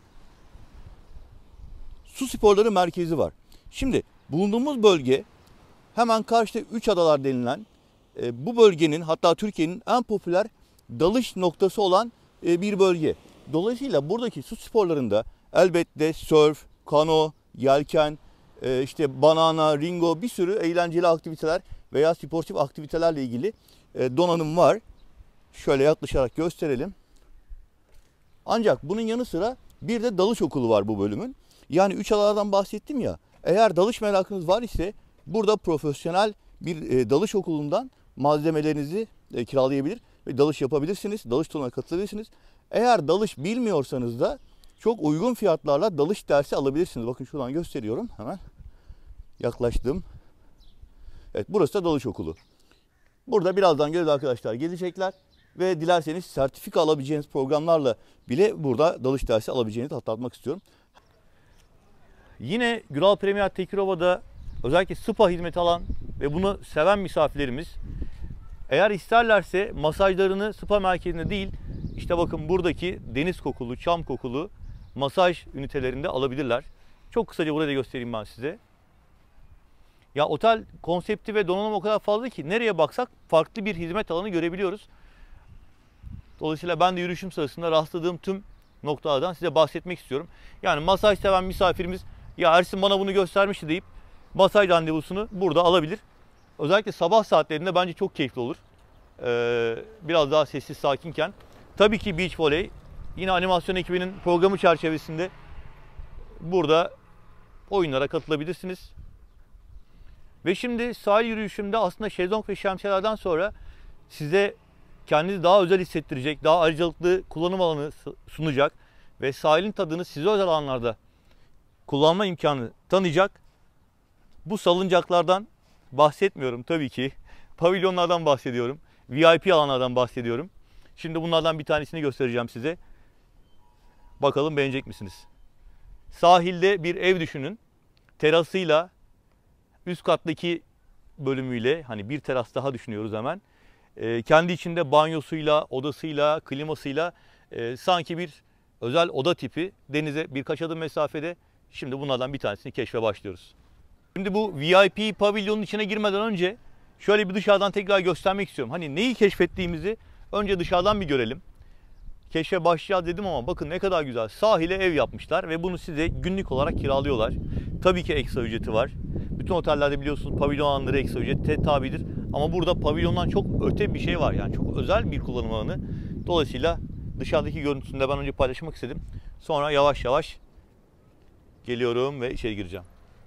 su sporları merkezi var. Şimdi bulunduğumuz bölge hemen karşıda 3 adalar denilen bu bölgenin, hatta Türkiye'nin en popüler dalış noktası olan bir bölge. Dolayısıyla buradaki su sporlarında elbette sörf, kano, yelken, işte banana, ringo, bir sürü eğlenceli aktiviteler veya sportif aktivitelerle ilgili donanım var. Şöyle yaklaşarak gösterelim. Ancak bunun yanı sıra bir de dalış okulu var bu bölümün. Yani 3 adalardan bahsettim ya. Eğer dalış merakınız var ise burada profesyonel bir dalış okulundan malzemelerinizi kiralayabilir ve dalış yapabilirsiniz. Dalış turuna katılabilirsiniz. Eğer dalış bilmiyorsanız da çok uygun fiyatlarla dalış dersi alabilirsiniz. Bakın şuradan gösteriyorum hemen. Yaklaştım. Evet, burası da dalış okulu. Burada birazdan görevli arkadaşlar gelecekler ve dilerseniz sertifika alabileceğiniz programlarla bile burada dalış dersi alabileceğinizi hatırlatmak istiyorum. Yine Güral Premier Tekirova'da özellikle spa hizmeti alan ve bunu seven misafirlerimiz eğer isterlerse masajlarını spa merkezinde değil, işte bakın buradaki deniz kokulu, çam kokulu masaj ünitelerinde alabilirler. Çok kısaca burayı da göstereyim ben size. Ya otel konsepti ve donanım o kadar fazla ki nereye baksak farklı bir hizmet alanı görebiliyoruz. Dolayısıyla ben de yürüyüşüm sırasında rastladığım tüm noktalardan size bahsetmek istiyorum. Yani masaj seven misafirimiz ya Ersin bana bunu göstermişti deyip masaj randevusunu burada alabilir. Özellikle sabah saatlerinde bence çok keyifli olur. Biraz daha sessiz sakinken. Tabii ki beach volley yine animasyon ekibinin programı çerçevesinde burada oyunlara katılabilirsiniz. Ve şimdi sahil yürüyüşümde aslında şezlong ve şemsiyelerden sonra size kendinizi daha özel hissettirecek, daha ayrıcalıklı kullanım alanı sunacak ve sahilin tadını size özel alanlarda kullanma imkanı tanıyacak bu salıncaklardan bahsetmiyorum tabii ki. Pavilyonlardan bahsediyorum. VIP alanlardan bahsediyorum. Şimdi bunlardan bir tanesini göstereceğim size. Bakalım beğenecek misiniz? Sahilde bir ev düşünün. Terasıyla, üst kattaki bölümüyle, hani bir teras daha düşünüyoruz hemen. Kendi içinde banyosuyla, odasıyla, klimasıyla sanki bir özel oda tipi. Denize birkaç adım mesafede. Şimdi bunlardan bir tanesini keşfe başlıyoruz. Şimdi bu VIP pavilyonun içine girmeden önce şöyle bir dışarıdan tekrar göstermek istiyorum. Hani neyi keşfettiğimizi önce dışarıdan bir görelim. Keşfe başlayacağız dedim ama bakın ne kadar güzel. Sahile ev yapmışlar ve bunu size günlük olarak kiralıyorlar. Tabii ki ekstra ücreti var. Bütün otellerde biliyorsunuz pavilyon alanları ekstra ücrete tabidir. Ama burada pavilyondan çok öte bir şey var. Yani çok özel bir kullanım alanı. Dolayısıyla dışarıdaki görüntüsünü de ben önce paylaşmak istedim. Sonra yavaş yavaş geliyorum ve içeri gireceğim.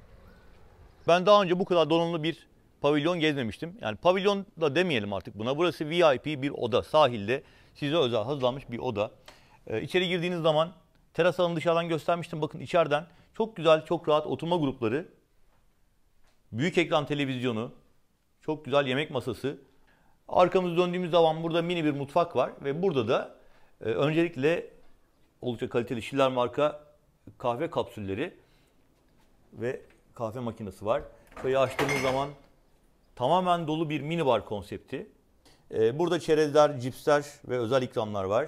Ben daha önce bu kadar donanımlı bir pavilyon gezmemiştim. Yani pavilyon da demeyelim artık buna. Burası VIP bir oda. Sahilde size özel hazırlanmış bir oda. İçeri girdiğiniz zaman Teras alanı dışarıdan göstermiştim. Bakın içeriden çok güzel, çok rahat oturma grupları. Büyük ekran televizyonu. Çok güzel yemek masası. Arkamızı döndüğümüz zaman burada mini bir mutfak var. Ve burada da öncelikle oldukça kaliteli Schiller marka kahve kapsülleri ve kahve makinesi var. Burayı açtığımız zaman tamamen dolu bir mini bar konsepti. Burada çerezler, cipsler ve özel ikramlar var.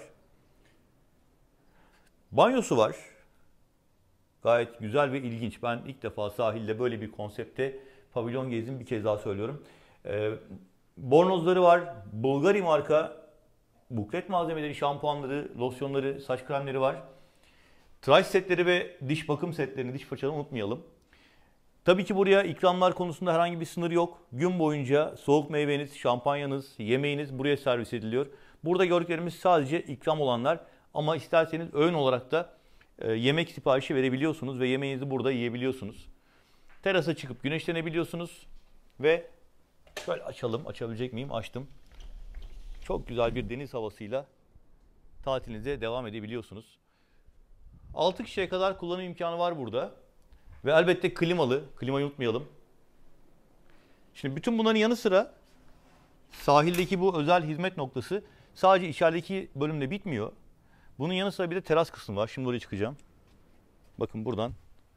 Banyosu var. Gayet güzel ve ilginç. Ben ilk defa sahilde böyle bir konsepte pavilyon gezdim, bir kez daha söylüyorum. Bornozları var. Bulgari marka buklet malzemeleri, şampuanları, losyonları, saç kremleri var. Tıraş setleri ve diş bakım setlerini, diş fırçalarını unutmayalım. Tabii ki buraya ikramlar konusunda herhangi bir sınır yok. Gün boyunca soğuk meyveniz, şampanyanız, yemeğiniz buraya servis ediliyor. Burada gördüklerimiz sadece ikram olanlar ama isterseniz öğün olarak da yemek siparişi verebiliyorsunuz ve yemeğinizi burada yiyebiliyorsunuz. Terasa çıkıp güneşlenebiliyorsunuz ve şöyle açalım, açabilecek miyim? Açtım. Çok güzel bir deniz havasıyla tatilinize devam edebiliyorsunuz. 6 kişiye kadar kullanım imkanı var burada. Ve elbette klimalı. Klimayı unutmayalım. Şimdi bütün bunların yanı sıra sahildeki bu özel hizmet noktası sadece içerideki bölümde bitmiyor. Bunun yanı sıra bir de teras kısmı var. Şimdi oraya çıkacağım. Bakın buradan.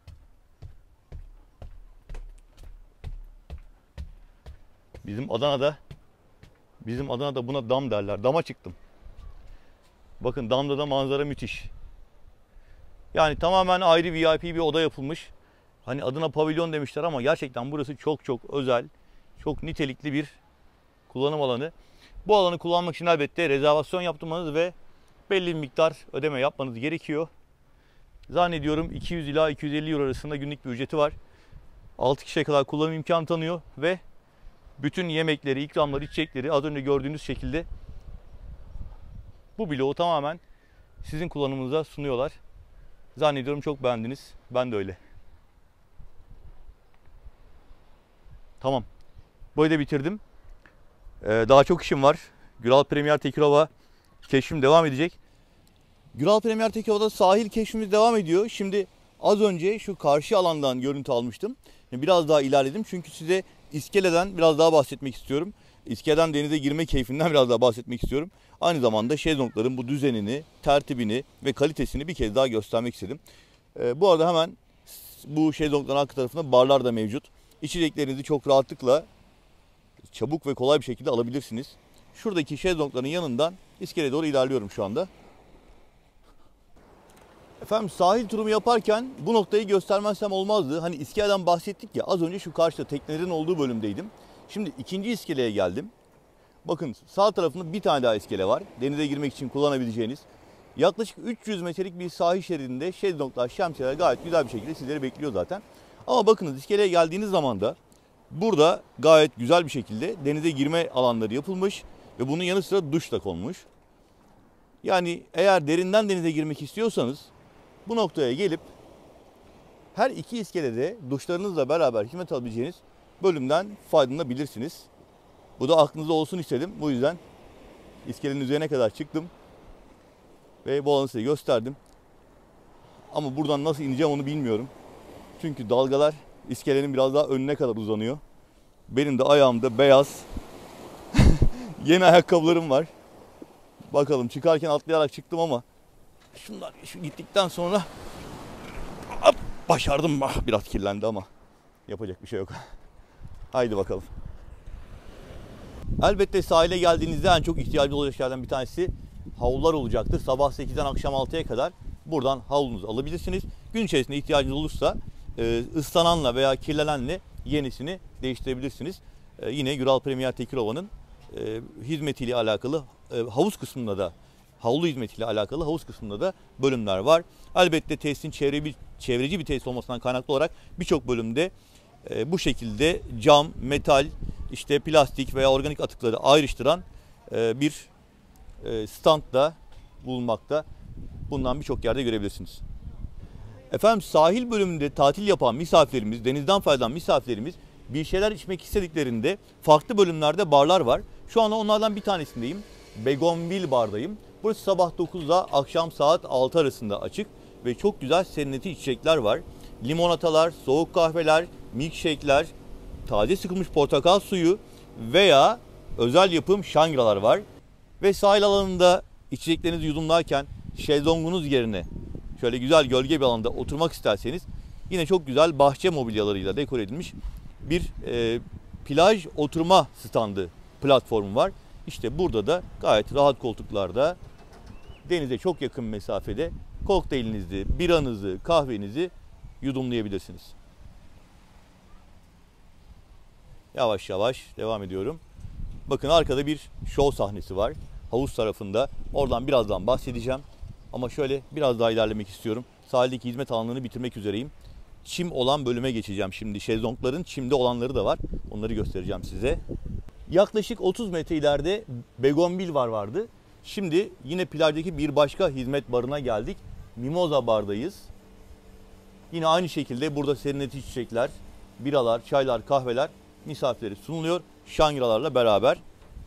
Bizim Adana'da buna dam derler. Dama çıktım. Bakın damda da manzara müthiş. Yani tamamen ayrı VIP bir oda yapılmış. Hani adına pavilyon demişler ama gerçekten burası çok çok özel, çok nitelikli bir kullanım alanı. Bu alanı kullanmak için elbette rezervasyon yaptırmanız ve belli bir miktar ödeme yapmanız gerekiyor. Zannediyorum 200 ila 250 euro arasında günlük bir ücreti var. 6 kişiye kadar kullanım imkanı tanıyor ve bütün yemekleri, ikramları, içecekleri az önce gördüğünüz şekilde bu bloğu tamamen sizin kullanımınıza sunuyorlar. Zannediyorum çok beğendiniz. Ben de öyle. Tamam. Burayı da bitirdim. Daha çok işim var. Güral Premier Tekirova keşfim devam edecek. Güral Premier Tekirova'da sahil keşfimiz devam ediyor. Şimdi az önce şu karşı alandan görüntü almıştım. Biraz daha ilerledim çünkü size iskeleden biraz daha bahsetmek istiyorum. İskeleden denize girme keyfinden biraz daha bahsetmek istiyorum. Aynı zamanda şezlongların bu düzenini, tertibini ve kalitesini bir kez daha göstermek istedim. Bu arada hemen bu şezlongların arka tarafında barlar da mevcut. İçeceklerinizi çok rahatlıkla, çabuk ve kolay bir şekilde alabilirsiniz. Şuradaki şezlongların yanından iskeleye doğru ilerliyorum şu anda. Efendim sahil turumu yaparken bu noktayı göstermezsem olmazdı. Hani iskeleden bahsettik ya, az önce şu karşıda teknelerin olduğu bölümdeydim. Şimdi ikinci iskeleye geldim. Bakın sağ tarafında bir tane daha iskele var. Denize girmek için kullanabileceğiniz. Yaklaşık 300 metrelik bir sahil şeridinde şezlonglar, şemsiyeler gayet güzel bir şekilde sizleri bekliyor zaten. Ama bakınız iskeleye geldiğiniz zaman da burada gayet güzel bir şekilde denize girme alanları yapılmış ve bunun yanı sıra duş da konmuş. Yani eğer derinden denize girmek istiyorsanız bu noktaya gelip her iki iskelede duşlarınızla beraber hizmet alabileceğiniz bölümden faydalanabilirsiniz. Bu da aklınızda olsun istedim. Bu yüzden iskelenin üzerine kadar çıktım ve bu alanı size gösterdim. Ama buradan nasıl ineceğim onu bilmiyorum. Çünkü dalgalar iskelenin biraz daha önüne kadar uzanıyor. Benim de ayağımda beyaz yeni ayakkabılarım var. Bakalım, çıkarken atlayarak çıktım ama şunlar şu gittikten sonra hop, başardım. Biraz kirlendi ama yapacak bir şey yok. Haydi bakalım. Elbette sahile geldiğinizde en çok ihtiyacı olacak şeylerden bir tanesi havlular olacaktır. Sabah 8'den akşam 6'ya kadar buradan havlunuzu alabilirsiniz. Gün içerisinde ihtiyacınız olursa ıslananla veya kirlenenle yenisini değiştirebilirsiniz. Yine Güral Premier Tekirova'nın hizmetiyle alakalı havuz kısmında da, havlu hizmetiyle alakalı havuz kısmında da bölümler var. Elbette tesisin çevreci bir tesis olmasından kaynaklı olarak birçok bölümde bu şekilde cam, metal, işte plastik veya organik atıkları ayrıştıran bir stand da bulunmakta. Bundan birçok yerde görebilirsiniz. Efendim sahil bölümünde tatil yapan misafirlerimiz, denizden faydalanan misafirlerimiz bir şeyler içmek istediklerinde farklı bölümlerde barlar var. Şu anda onlardan bir tanesindeyim. Begonville bardayım. Burası sabah 9 ile akşam saat 6 arasında açık ve çok güzel serinletici içecekler var. Limonatalar, soğuk kahveler, milkshake'ler, taze sıkılmış portakal suyu veya özel yapım şangralar var. Ve sahil alanında içeceklerinizi yudumlarken şezlongunuz yerine şöyle güzel gölge bir alanda oturmak isterseniz yine çok güzel bahçe mobilyalarıyla dekore edilmiş bir plaj oturma standı platformu var. İşte burada da gayet rahat koltuklarda denize çok yakın mesafede kokteylinizi, biranızı, kahvenizi yudumlayabilirsiniz. Yavaş yavaş devam ediyorum. Bakın arkada bir şov sahnesi var. Havuz tarafında. Oradan birazdan bahsedeceğim. Ama şöyle biraz daha ilerlemek istiyorum. Sahildeki hizmet alanlarını bitirmek üzereyim. Çim olan bölüme geçeceğim şimdi. Şezlongların çimde olanları da var. Onları göstereceğim size. Yaklaşık 30 metre ileride Begonbil vardı. Şimdi yine plajdaki bir başka hizmet barına geldik. Mimoza bardayız. Yine aynı şekilde burada serinletici içecekler, biralar, çaylar, kahveler misafirlere sunuluyor. Şangralarla beraber.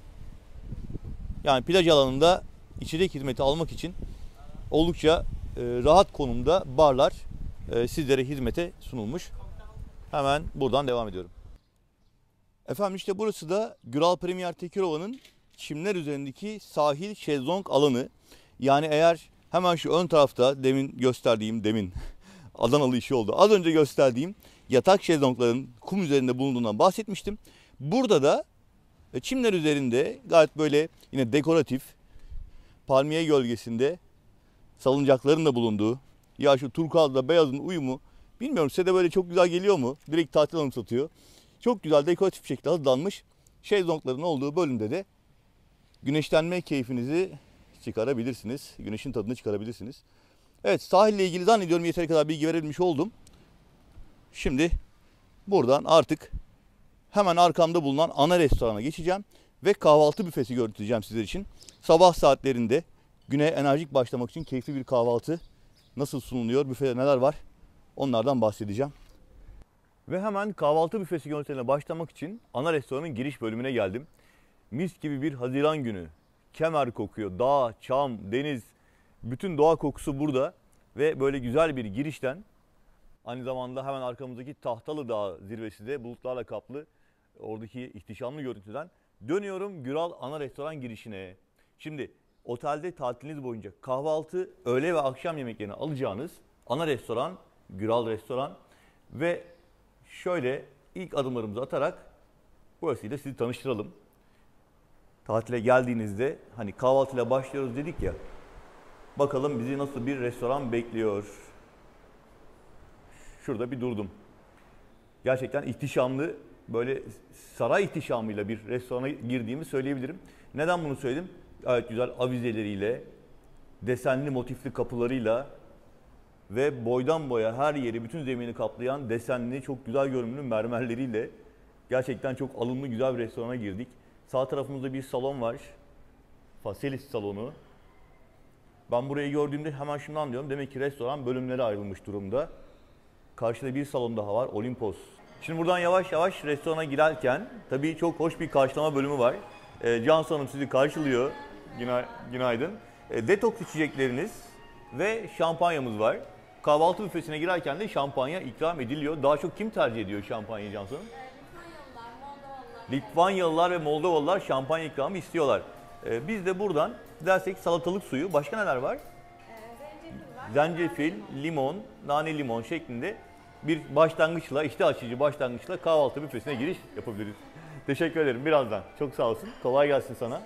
Yani plaj alanında içecek hizmeti almak için oldukça rahat konumda barlar sizlere hizmete sunulmuş. Hemen buradan devam ediyorum. Efendim işte burası da Güral Premier Tekirova'nın çimler üzerindeki sahil şezlong alanı. Yani eğer hemen şu ön tarafta demin Adanalı işi oldu. Az önce gösterdiğim yatak şezlongların kum üzerinde bulunduğundan bahsetmiştim. Burada da çimler üzerinde gayet böyle yine dekoratif palmiye gölgesinde salıncakların da bulunduğu, ya şu turkuazla beyazın uyumu bilmiyorum size de böyle çok güzel geliyor mu? Direkt tatil anımsatıyor. Çok güzel dekoratif bir şekilde hazırlanmış şezlongların olduğu bölümde de güneşlenme keyfinizi çıkarabilirsiniz. Güneşin tadını çıkarabilirsiniz. Evet, sahille ilgili zannediyorum yeteri kadar bilgi verilmiş oldum. Şimdi buradan artık hemen arkamda bulunan ana restorana geçeceğim ve kahvaltı büfesi görüntüleyeceğim sizler için. Sabah saatlerinde güne enerjik başlamak için keyifli bir kahvaltı nasıl sunuluyor, büfede neler var onlardan bahsedeceğim. Ve hemen kahvaltı büfesi görüntülerine başlamak için ana restoranın giriş bölümüne geldim. Mis gibi bir Haziran günü. Kemer kokuyor. Dağ, çam, deniz, bütün doğa kokusu burada. Ve böyle güzel bir girişten aynı zamanda hemen arkamızdaki Tahtalı Dağ zirvesi de bulutlarla kaplı. Oradaki ihtişamlı görüntüden dönüyorum Güral ana restoran girişine. Şimdi otelde tatiliniz boyunca kahvaltı, öğle ve akşam yemeklerini alacağınız ana restoran Güral Restoran. Ve şöyle ilk adımlarımızı atarak burasıyla sizi tanıştıralım. Tatile geldiğinizde hani kahvaltıyla başlıyoruz dedik ya. Bakalım bizi nasıl bir restoran bekliyor. Şurada bir durdum. Gerçekten ihtişamlı, böyle saray ihtişamıyla bir restorana girdiğimi söyleyebilirim. Neden bunu söyledim? Gayet güzel avizeleriyle, desenli motifli kapılarıyla ve boydan boya her yeri, bütün zemini kaplayan desenli, çok güzel görünümlü mermerleriyle gerçekten çok alımlı güzel bir restorana girdik. Sağ tarafımızda bir salon var. Faselis salonu. Ben burayı gördüğümde hemen şunu anlıyorum. Demek ki restoran bölümlere ayrılmış durumda. Karşıda bir salon daha var. Olimpos. Şimdi buradan yavaş yavaş restorana girerken tabii çok hoş bir karşılama bölümü var. Cansu Hanım sizi karşılıyor. Günaydın. Detoks içecekleriniz ve şampanyamız var. Kahvaltı büfesine girerken de şampanya ikram ediliyor. Daha çok kim tercih ediyor şampanyayı Cansu Hanım? Litvanyalılar ve Moldovalılar şampanya ikramı istiyorlar. Biz de buradan dersek salatalık suyu, başka neler var? Zencefil, limon, nane limon şeklinde bir başlangıçla, iştah açıcı başlangıçla kahvaltı büfesine giriş yapabiliriz. Teşekkür ederim birazdan. Çok sağ olsun. Kolay gelsin sana.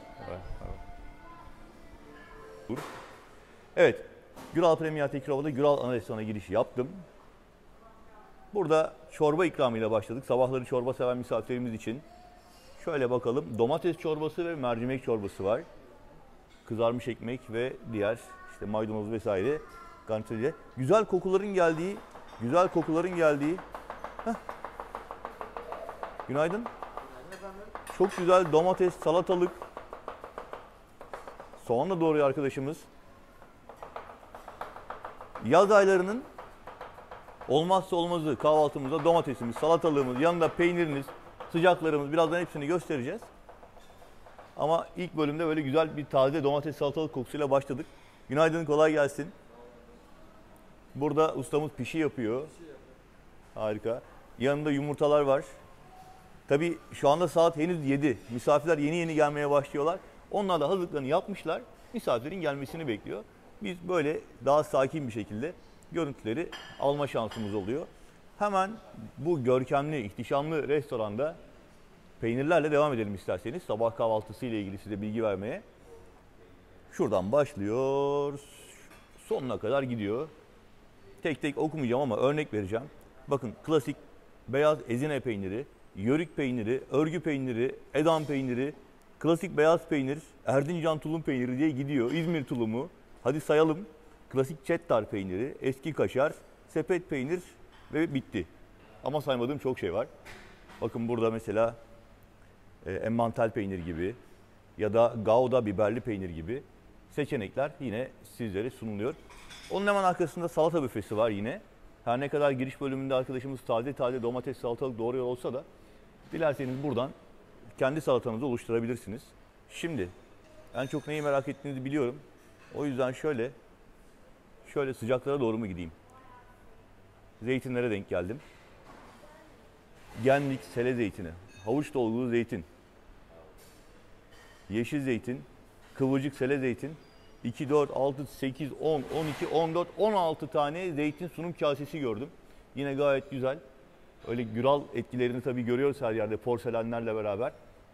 Evet, Güral Premier Tekirova'da Güral ana restorana giriş yaptım. Burada çorba ikramıyla başladık. Sabahları çorba seven misafirlerimiz için. Şöyle bakalım. Domates çorbası ve mercimek çorbası var. Kızarmış ekmek ve diğer işte maydanoz vesaire garnitürle. Güzel kokuların geldiği. Heh. Günaydın. Çok güzel domates, salatalık. Soğan da doğruyor arkadaşımız. Yaz aylarının olmazsa olmazı kahvaltımızda domatesimiz, salatalığımız, yanında peyniriniz, sıcaklarımız, birazdan hepsini göstereceğiz. Ama ilk bölümde böyle güzel bir taze domates salatalık kokusuyla başladık. Günaydın, kolay gelsin. Burada ustamız pişi yapıyor. Harika. Yanında yumurtalar var. Tabii şu anda saat henüz 7. Misafirler yeni yeni gelmeye başlıyorlar. Onlar da hazırlıklarını yapmışlar. Misafirin gelmesini bekliyor. Biz böyle daha sakin bir şekilde görüntüleri alma şansımız oluyor. Hemen bu görkemli, ihtişamlı restoranda peynirlerle devam edelim isterseniz. Sabah kahvaltısı ile ilgili size bilgi vermeye. Şuradan başlıyor, sonuna kadar gidiyor. Tek tek okumayacağım ama örnek vereceğim. Bakın klasik beyaz ezine peyniri, yörük peyniri, örgü peyniri, edam peyniri, klasik beyaz peynir, Erzincan tulum peyniri diye gidiyor. İzmir tulumu. Hadi sayalım. Klasik çettar peyniri, eski kaşar, sepet peynir ve bitti. Ama saymadığım çok şey var. Bakın burada mesela emmental peynir gibi ya da gouda biberli peynir gibi seçenekler yine sizlere sunuluyor. Onun hemen arkasında salata büfesi var yine. Her ne kadar giriş bölümünde arkadaşımız taze taze domates, salatalık doğruyor olsa da dilerseniz buradan kendi salatanızı oluşturabilirsiniz. Şimdi en çok neyi merak ettiğinizi biliyorum. O yüzden şöyle sıcaklara doğru mu gideyim? Zeytinlere denk geldim. Genlik sele zeytini, havuç dolgulu zeytin, yeşil zeytin, kıvırcık sele zeytin, 2, 4, 6, 8, 10, 12, 14, 16 tane zeytin sunum kasesi gördüm. Yine gayet güzel. Öyle güral etkilerini tabii görüyoruz her yerde porselenlerle beraber.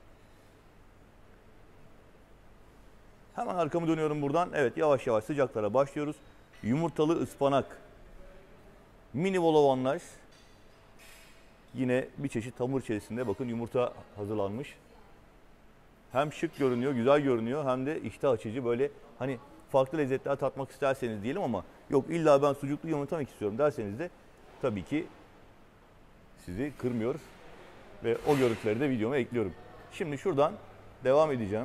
Hemen arkamı dönüyorum buradan. Evet, yavaş yavaş sıcaklara başlıyoruz. Yumurtalı ıspanak, mini bolovanlar. Yine bir çeşit hamur içerisinde bakın yumurta hazırlanmış. Hem şık görünüyor, güzel görünüyor hem de iştah açıcı, böyle hani farklı lezzetler tatmak isterseniz diyelim ama yok illa ben sucuklu yumurta yemek istiyorum derseniz de tabii ki sizi kırmıyor ve o görüntüleri de videoma ekliyorum. Şimdi şuradan devam edeceğim.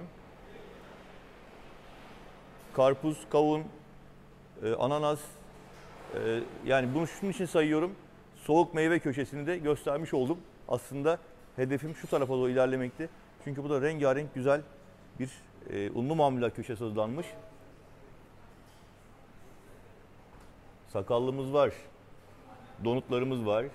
Karpuz, kavun, ananas, yani bunu şunun için sayıyorum. Soğuk meyve köşesini de göstermiş oldum. Aslında hedefim şu tarafa doğru ilerlemekti. Çünkü bu da rengarenk güzel bir unlu mamullar köşesi hazırlanmış. Sakallımız var. Donutlarımız var.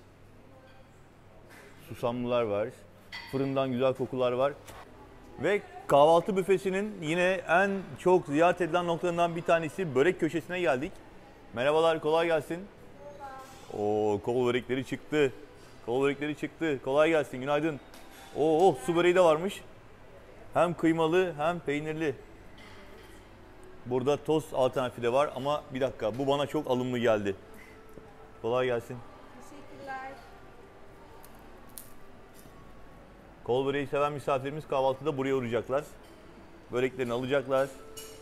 Susamlılar var. Fırından güzel kokular var. Ve kahvaltı büfesinin yine en çok ziyaret edilen noktalarından bir tanesi börek köşesine geldik. Merhabalar, kolay gelsin. Oo, kol börekleri çıktı. Kol börekleri çıktı. Kolay gelsin, günaydın. Oo, su böreği de varmış. Hem kıymalı hem peynirli. Burada tost alternatifi de var ama bir dakika, bu bana çok alımlı geldi. Kolay gelsin. Teşekkürler. Kol böreği seven misafirimiz kahvaltıda buraya uğrayacaklar. Böreklerini alacaklar.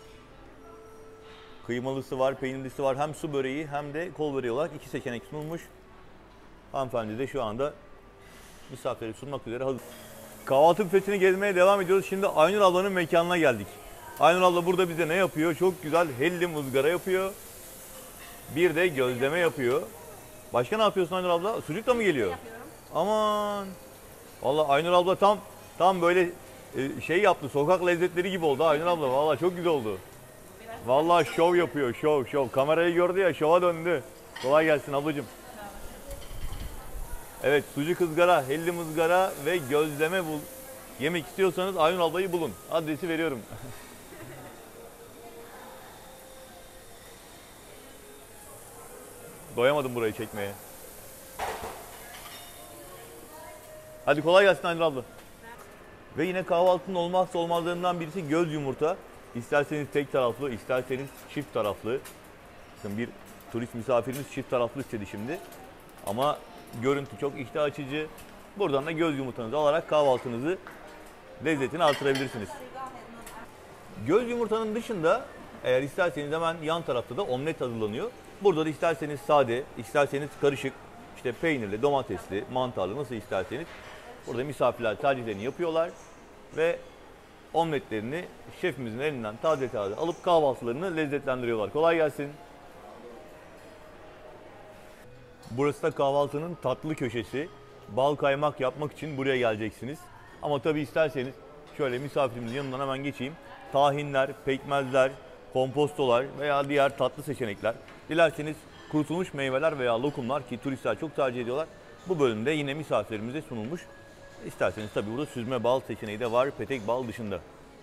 Kıymalısı var, peynirlisi var. Hem su böreği hem de kol böreği olarak iki seçenek sunulmuş. Hanımefendi de şu anda misafirleri sunmak üzere hazır. Kahvaltı büfesini gezmeye devam ediyoruz. Şimdi Aynur ablanın mekanına geldik. Aynur abla burada bize ne yapıyor? Çok güzel hellim ızgara yapıyor. Bir de gözleme yapıyor. Başka ne yapıyorsun Aynur abla? Sucuk da mı geliyor? Yapıyorum. Aman. Vallahi Aynur abla tam böyle şey yaptı. Sokak lezzetleri gibi oldu Aynur abla. Vallahi çok güzel oldu. Vallahi şov yapıyor. Şov. Kamerayı gördü ya, şova döndü. Kolay gelsin ablacığım. Evet, sucuk ızgara, hellim ızgara ve gözleme yemek istiyorsanız Aynur ablayı bulun. Adresi veriyorum. Doyamadım burayı çekmeye. Hadi kolay gelsin Aynur abla. Ve yine kahvaltının olmazsa olmazlarından birisi göz yumurta. İsterseniz tek taraflı, isterseniz çift taraflı. Bakın bir turist misafirimiz çift taraflı istedi şimdi. Ama görüntü çok iştah açıcı. Buradan da göz yumurtanızı alarak kahvaltınızı, lezzetini artırabilirsiniz. Göz yumurtanın dışında eğer isterseniz hemen yan tarafta da omlet hazırlanıyor. Burada da isterseniz sade, isterseniz karışık, işte peynirli, domatesli, mantarlı nasıl isterseniz burada misafirler tercihlerini yapıyorlar ve omletlerini şefimizin elinden taze taze alıp kahvaltılarını lezzetlendiriyorlar. Kolay gelsin. Burası da kahvaltının tatlı köşesi. Bal kaymak yapmak için buraya geleceksiniz. Ama tabii isterseniz şöyle misafirimizin yanından hemen geçeyim. Tahinler, pekmezler, kompostolar veya diğer tatlı seçenekler. Dilerseniz kurutulmuş meyveler veya lokumlar ki turistler çok tercih ediyorlar. Bu bölümde yine misafirlerimize sunulmuş. İsterseniz tabii burada süzme bal seçeneği de var petek bal dışında.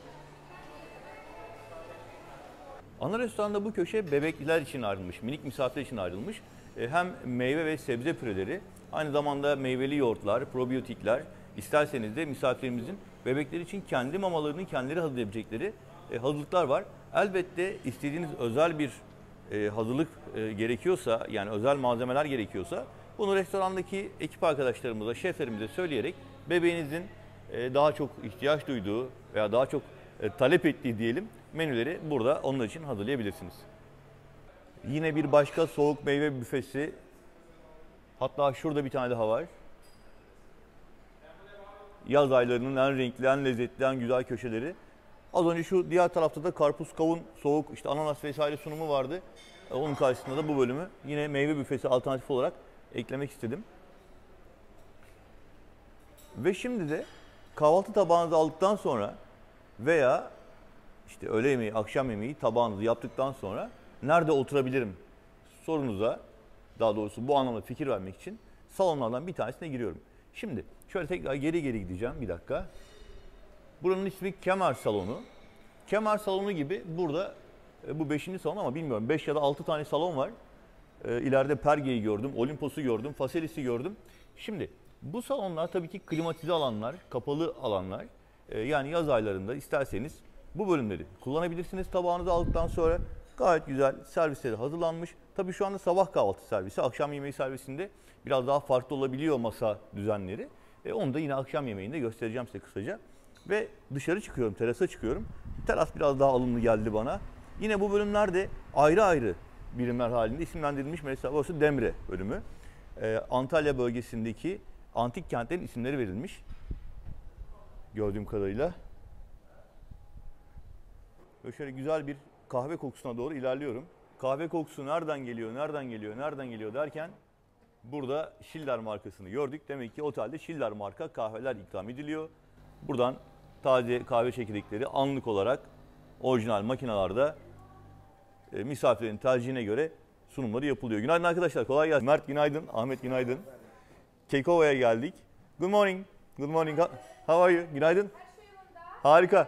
Ana restoranda bu köşe bebekliler için ayrılmış, minik misafirler için ayrılmış. Hem meyve ve sebze püreleri, aynı zamanda meyveli yoğurtlar, probiyotikler, isterseniz de misafirlerimizin bebekler için kendi mamalarını kendileri hazırlayabilecekleri hazırlıklar var. Elbette istediğiniz özel bir hazırlık gerekiyorsa, yani özel malzemeler gerekiyorsa bunu restorandaki ekip arkadaşlarımıza, şeflerimize söyleyerek bebeğinizin daha çok ihtiyaç duyduğu veya daha çok talep ettiği diyelim menüleri burada onlar için hazırlayabilirsiniz. Yine bir başka soğuk meyve büfesi. Hatta şurada bir tane daha var. Yaz aylarının en renkli, en lezzetli, en güzel köşeleri. Az önce şu diğer tarafta da karpuz, kavun, soğuk, işte ananas vesaire sunumu vardı. Onun karşısında da bu bölümü yine meyve büfesi alternatif olarak eklemek istedim. Ve şimdi de kahvaltı tabağınızı aldıktan sonra veya işte öğle yemeği, akşam yemeği tabağınızı yaptıktan sonra nerede oturabilirim sorunuza, daha doğrusu bu anlamda fikir vermek için salonlardan bir tanesine giriyorum. Şimdi şöyle tekrar geri gideceğim bir dakika. Buranın ismi Kemer Salonu. Kemer Salonu gibi burada bu 5. salon ama bilmiyorum 5 ya da 6 tane salon var. İleride Perge'yi gördüm, Olimpos'u gördüm, Faselis'i gördüm. Şimdi bu salonlar tabii ki klimatize alanlar, kapalı alanlar. Yani yaz aylarında isterseniz bu bölümleri kullanabilirsiniz tabağınızı aldıktan sonra. Gayet güzel servisleri hazırlanmış. Tabii şu anda sabah kahvaltı servisi, akşam yemeği servisinde biraz daha farklı olabiliyor masa düzenleri. Onu da yine akşam yemeğinde göstereceğim size kısaca. Ve dışarı çıkıyorum, terasa çıkıyorum. Teras biraz daha alımlı geldi bana. Yine bu bölümlerde ayrı ayrı birimler halinde isimlendirilmiş. Mesela burası Demre bölümü. Antalya bölgesindeki antik kentlerin isimleri verilmiş. Gördüğüm kadarıyla. Böyle şöyle güzel bir kahve kokusuna doğru ilerliyorum. Kahve kokusu nereden geliyor, nereden geliyor, nereden geliyor derken burada Schiller markasını gördük. Demek ki otelde Schiller marka kahveler ikram ediliyor. Buradan taze kahve çekirdekleri anlık olarak orijinal makinalarda misafirlerin tercihine göre sunumları yapılıyor. Günaydın arkadaşlar, kolay gelsin. Mert günaydın, Ahmet günaydın. Kekova'ya geldik. Good morning. Good morning. How are you? Günaydın. Harika.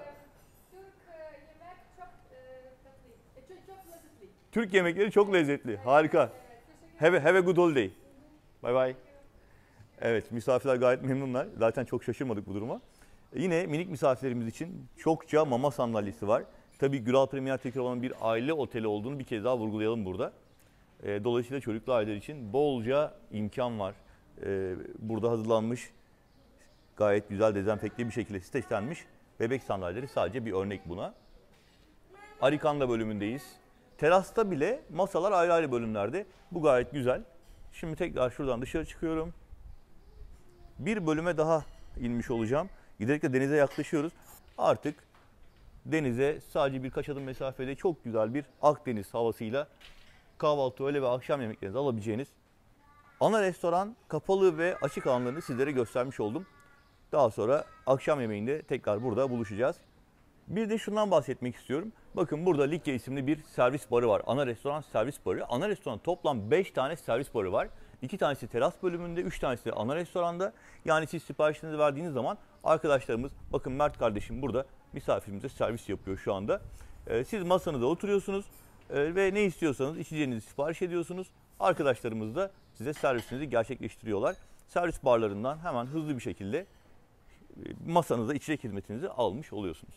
Türk yemekleri çok lezzetli. Harika. Have a good holiday. Bye bye. Evet, misafirler gayet memnunlar. Zaten çok şaşırmadık bu duruma. Yine minik misafirlerimiz için çokça mama sandalyesi var. Tabii Güral Premier Tekirova'nın bir aile oteli olduğunu bir kez daha vurgulayalım burada. Dolayısıyla çocuklu aileler için bolca imkan var. Burada hazırlanmış, gayet güzel dezenfekte bir şekilde sitelenmiş bebek sandalyeleri sadece bir örnek buna. Arikanda bölümündeyiz. Terasta bile masalar ayrı ayrı bölümlerde. Bu gayet güzel. Şimdi tekrar şuradan dışarı çıkıyorum. Bir bölüme daha inmiş olacağım. Giderek de denize yaklaşıyoruz. Artık denize sadece birkaç adım mesafede çok güzel bir Akdeniz havasıyla kahvaltı, öğle ve akşam yemeklerinizi alabileceğiniz ana restoran kapalı ve açık alanlarını sizlere göstermiş oldum. Daha sonra akşam yemeğinde tekrar burada buluşacağız. Bir de şundan bahsetmek istiyorum. Bakın burada Likya isimli bir servis barı var. Ana restoran servis barı. Ana restoran toplam 5 tane servis barı var. 2 tanesi teras bölümünde, 3 tanesi de ana restoranda. Yani siz siparişinizi verdiğiniz zaman arkadaşlarımız, bakın Mert kardeşim burada misafirimize servis yapıyor şu anda. Siz masanıza oturuyorsunuz ve ne istiyorsanız içeceğinizi sipariş ediyorsunuz. Arkadaşlarımız da size servisinizi gerçekleştiriyorlar. Servis barlarından hemen hızlı bir şekilde masanıza içecek hizmetinizi almış oluyorsunuz.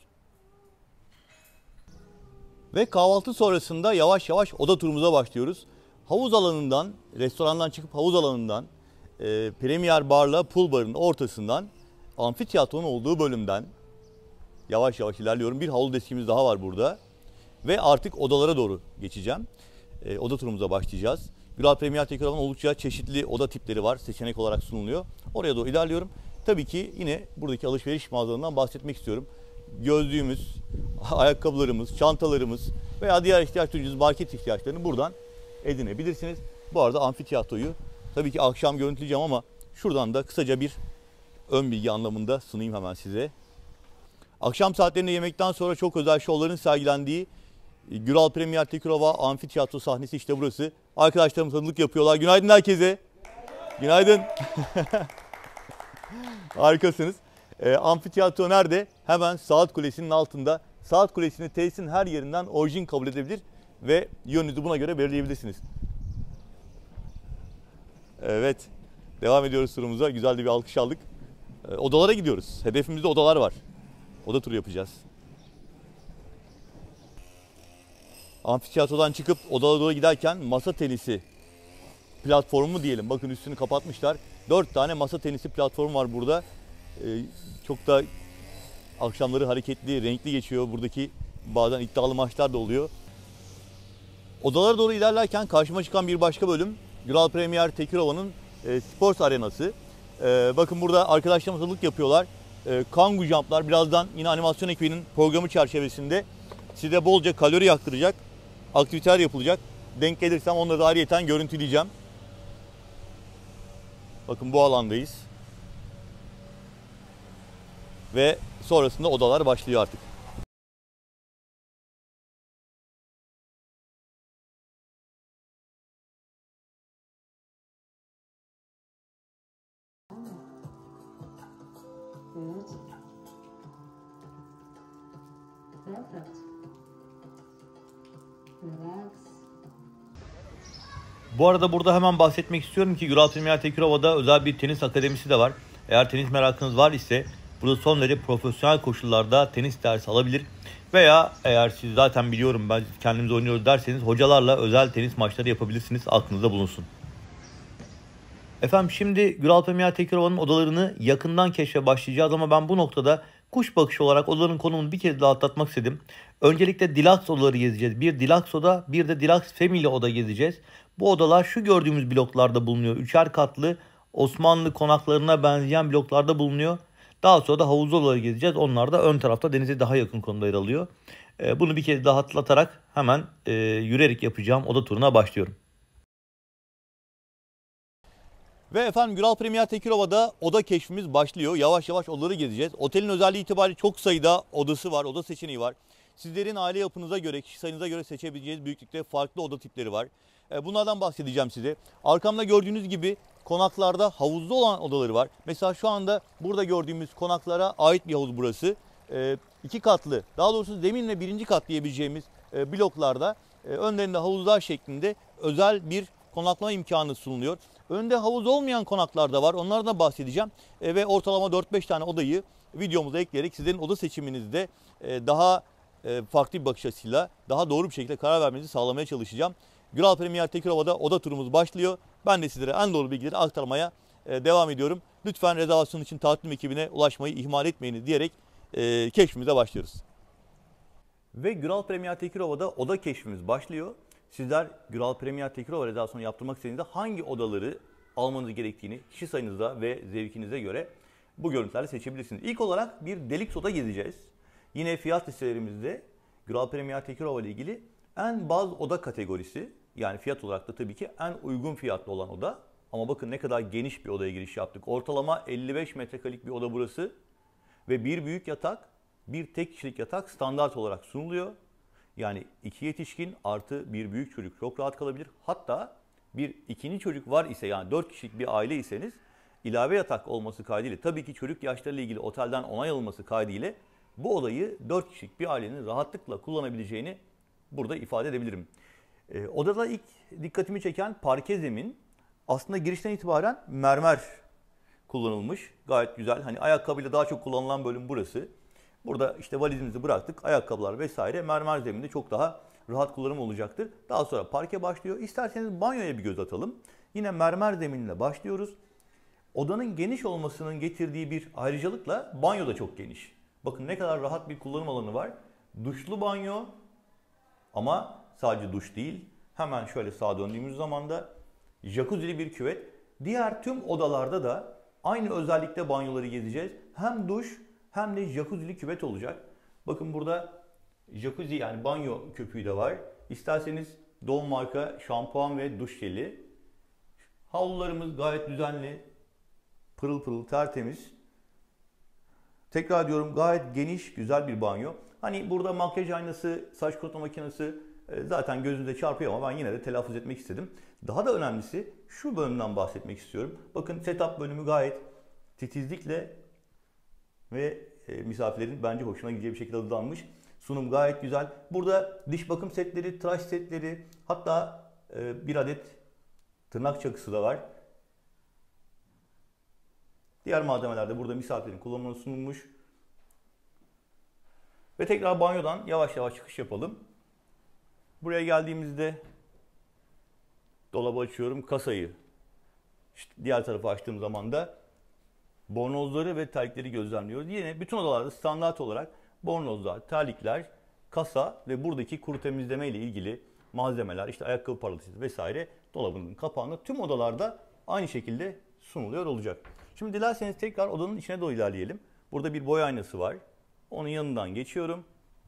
Ve kahvaltı sonrasında yavaş yavaş oda turumuza başlıyoruz. Havuz alanından, restorandan çıkıp havuz alanından, Premier Bar'la Pool Bar'ın ortasından, amfiteyatronun olduğu bölümden yavaş yavaş ilerliyorum. Bir havlu deskimiz daha var burada. Ve artık odalara doğru geçeceğim. Oda turumuza başlayacağız. Güral Premier Tekirova'nın oldukça çeşitli oda tipleri var. Seçenek olarak sunuluyor. Oraya doğru ilerliyorum. Tabii ki yine buradaki alışveriş mağazalarından bahsetmek istiyorum. Gözlüğümüz, ayakkabılarımız, çantalarımız veya diğer ihtiyaç duyduğunuz market ihtiyaçlarını buradan edinebilirsiniz. Bu arada amfiteyatroyu tabii ki akşam görüntüleyeceğim ama şuradan da kısaca bir ön bilgi anlamında sunayım hemen size. Akşam saatlerinde yemekten sonra çok özel şovların sergilendiği Güral Premier Tekirova Amfiteyatro sahnesi işte burası. Arkadaşlarımız hazırlık yapıyorlar. Günaydın herkese. Günaydın. Harikasınız. Amfiteyatro nerede? Hemen Saat Kulesi'nin altında. Saat Kulesi'ni tesisin her yerinden orijin kabul edebilir ve yönünüzü buna göre belirleyebilirsiniz. Evet. Devam ediyoruz turumuza. Güzel de bir alkış aldık. Odalara gidiyoruz. Hedefimizde odalar var. Oda turu yapacağız. Amfiteyatrodan çıkıp odalara doğru giderken masa tenisi platformu diyelim. Bakın üstünü kapatmışlar. 4 tane masa tenisi platformu var burada. Çok da akşamları hareketli, renkli geçiyor. Buradaki bazen iddialı maçlar da oluyor. Odalara doğru ilerlerken karşıma çıkan bir başka bölüm Güral Premier Tekirova'nın spor arenası. Bakın burada arkadaşlarımız hazırlık yapıyorlar. Kangoo jumplar birazdan yine animasyon ekibinin programı çerçevesinde size bolca kalori yaktıracak aktiviteler yapılacak. Denk gelirsem onları da ayrıyeten görüntüleyeceğim. Bakın bu alandayız. Ve sonrasında odalar başlıyor artık. Good. Perfect. Relax. Bu arada burada hemen bahsetmek istiyorum ki Güral Premier Tekirova'da özel bir tenis akademisi de var. Eğer tenis merakınız var ise burada son derece profesyonel koşullarda tenis dersi alabilir. Veya eğer siz zaten biliyorum ben kendimiz oynuyoruz derseniz hocalarla özel tenis maçları yapabilirsiniz. Aklınızda bulunsun. Efendim şimdi Güral Premier Tekirova'nın odalarını yakından keşfe başlayacağız ama ben bu noktada kuş bakışı olarak odaların konumunu bir kez daha atlatmak istedim. Öncelikle Deluxe odaları gezeceğiz. Bir Deluxe oda, bir de Deluxe Family oda gezeceğiz. Bu odalar şu gördüğümüz bloklarda bulunuyor. Üçer katlı Osmanlı konaklarına benzeyen bloklarda bulunuyor. Daha sonra da havuzlu odaları gezeceğiz. Onlar da ön tarafta denize daha yakın konumda yer alıyor. Bunu bir kez daha atlatarak hemen yürüyerek yapacağım oda turuna başlıyorum. Ve efendim Güral Premier Tekirova'da oda keşfimiz başlıyor. Yavaş yavaş odaları gezeceğiz. Otelin özelliği itibariyle çok sayıda odası var, oda seçeneği var. Sizlerin aile yapınıza göre, kişi sayınıza göre seçebileceğiniz büyüklükte farklı oda tipleri var. Bunlardan bahsedeceğim size. Arkamda gördüğünüz gibi konaklarda havuzlu olan odaları var. Mesela şu anda burada gördüğümüz konaklara ait bir havuz burası. 2 katlı, daha doğrusu zemin ve 1. kat diyebileceğimiz bloklarda önlerinde havuzlar şeklinde özel bir konaklama imkanı sunuluyor. Önde havuz olmayan konaklar da var. Onlardan bahsedeceğim. Ve ortalama 4-5 tane odayı videomuza ekleyerek sizlerin oda seçiminizde daha farklı bir bakış açısıyla daha doğru bir şekilde karar vermenizi sağlamaya çalışacağım. Güral Premier Tekirova'da oda turumuz başlıyor. Ben de sizlere en doğru bilgileri aktarmaya devam ediyorum. Lütfen rezervasyon için tatil ekibine ulaşmayı ihmal etmeyiniz diyerek keşfimize başlıyoruz. Ve Güral Premier Tekirova'da oda keşfimiz başlıyor. Sizler Güral Premier Tekirova rezervasyonu yaptırmak istediğinizde hangi odaları almanız gerektiğini kişi sayınıza ve zevkinize göre bu görüntülerle seçebilirsiniz. İlk olarak bir Deluxe oda gezeceğiz. Yine fiyat listelerimizde Güral Premier Tekirova ile ilgili en baz oda kategorisi, yani fiyat olarak da tabii ki en uygun fiyatlı olan oda. Ama bakın ne kadar geniş bir odaya giriş yaptık. Ortalama 55 metrekarelik bir oda burası ve bir büyük yatak, bir tek kişilik yatak standart olarak sunuluyor. Yani 2 yetişkin artı bir büyük çocuk çok rahat kalabilir. Hatta bir ikinci çocuk var ise, yani 4 kişilik bir aile iseniz ilave yatak olması kaydıyla, tabii ki çocuk yaşlarıyla ilgili otelden onay alınması kaydıyla bu odayı 4 kişilik bir ailenin rahatlıkla kullanabileceğini burada ifade edebilirim. Odada ilk dikkatimi çeken parke zemin. Aslında girişten itibaren mermer kullanılmış. Gayet güzel. Hani ayakkabıyla daha çok kullanılan bölüm burası. Burada işte valizimizi bıraktık. Ayakkabılar vesaire mermer zeminde çok daha rahat kullanım olacaktır. Daha sonra parke başlıyor. İsterseniz banyoya bir göz atalım. Yine mermer zeminle başlıyoruz. Odanın geniş olmasının getirdiği bir ayrıcalıkla banyo da çok geniş. Bakın ne kadar rahat bir kullanım alanı var. Duşlu banyo ama sadece duş değil. Hemen şöyle sağa döndüğümüz zaman da jacuzzi'li bir küvet. Diğer tüm odalarda da aynı özellikle banyoları gezeceğiz. Hem duş hem de jacuzzi'li küvet olacak. Bakın burada jacuzzi, yani banyo köpüğü de var. İsterseniz Dove marka şampuan ve duş jeli. Havlularımız gayet düzenli. Pırıl pırıl tertemiz. Tekrar diyorum, gayet geniş, güzel bir banyo. Hani burada makyaj aynası, saç kurutma makinesi zaten gözünüze çarpıyor ama ben yine de telaffuz etmek istedim. Daha da önemlisi şu bölümden bahsetmek istiyorum. Bakın setup bölümü gayet titizlikle ve misafirlerin bence hoşuna gideceği bir şekilde hazırlanmış. Sunum gayet güzel. Burada diş bakım setleri, tıraş setleri, hatta bir adet tırnak çakısı da var. Diğer malzemeler de burada misafirin kullanımına sunulmuş. Ve tekrar banyodan yavaş yavaş çıkış yapalım. Buraya geldiğimizde dolabı açıyorum, kasayı. İşte diğer tarafı açtığım zaman da bornozları ve terlikleri gözlemliyoruz. Yine bütün odalarda standart olarak bornozlar, terlikler, kasa ve buradaki kuru temizleme ile ilgili malzemeler, işte ayakkabı parlatıcısı vesaire dolabının kapağında tüm odalarda aynı şekilde sunuluyor olacak. Şimdi dilerseniz tekrar odanın içine doğru ilerleyelim. Burada bir boy aynası var. Onun yanından geçiyorum.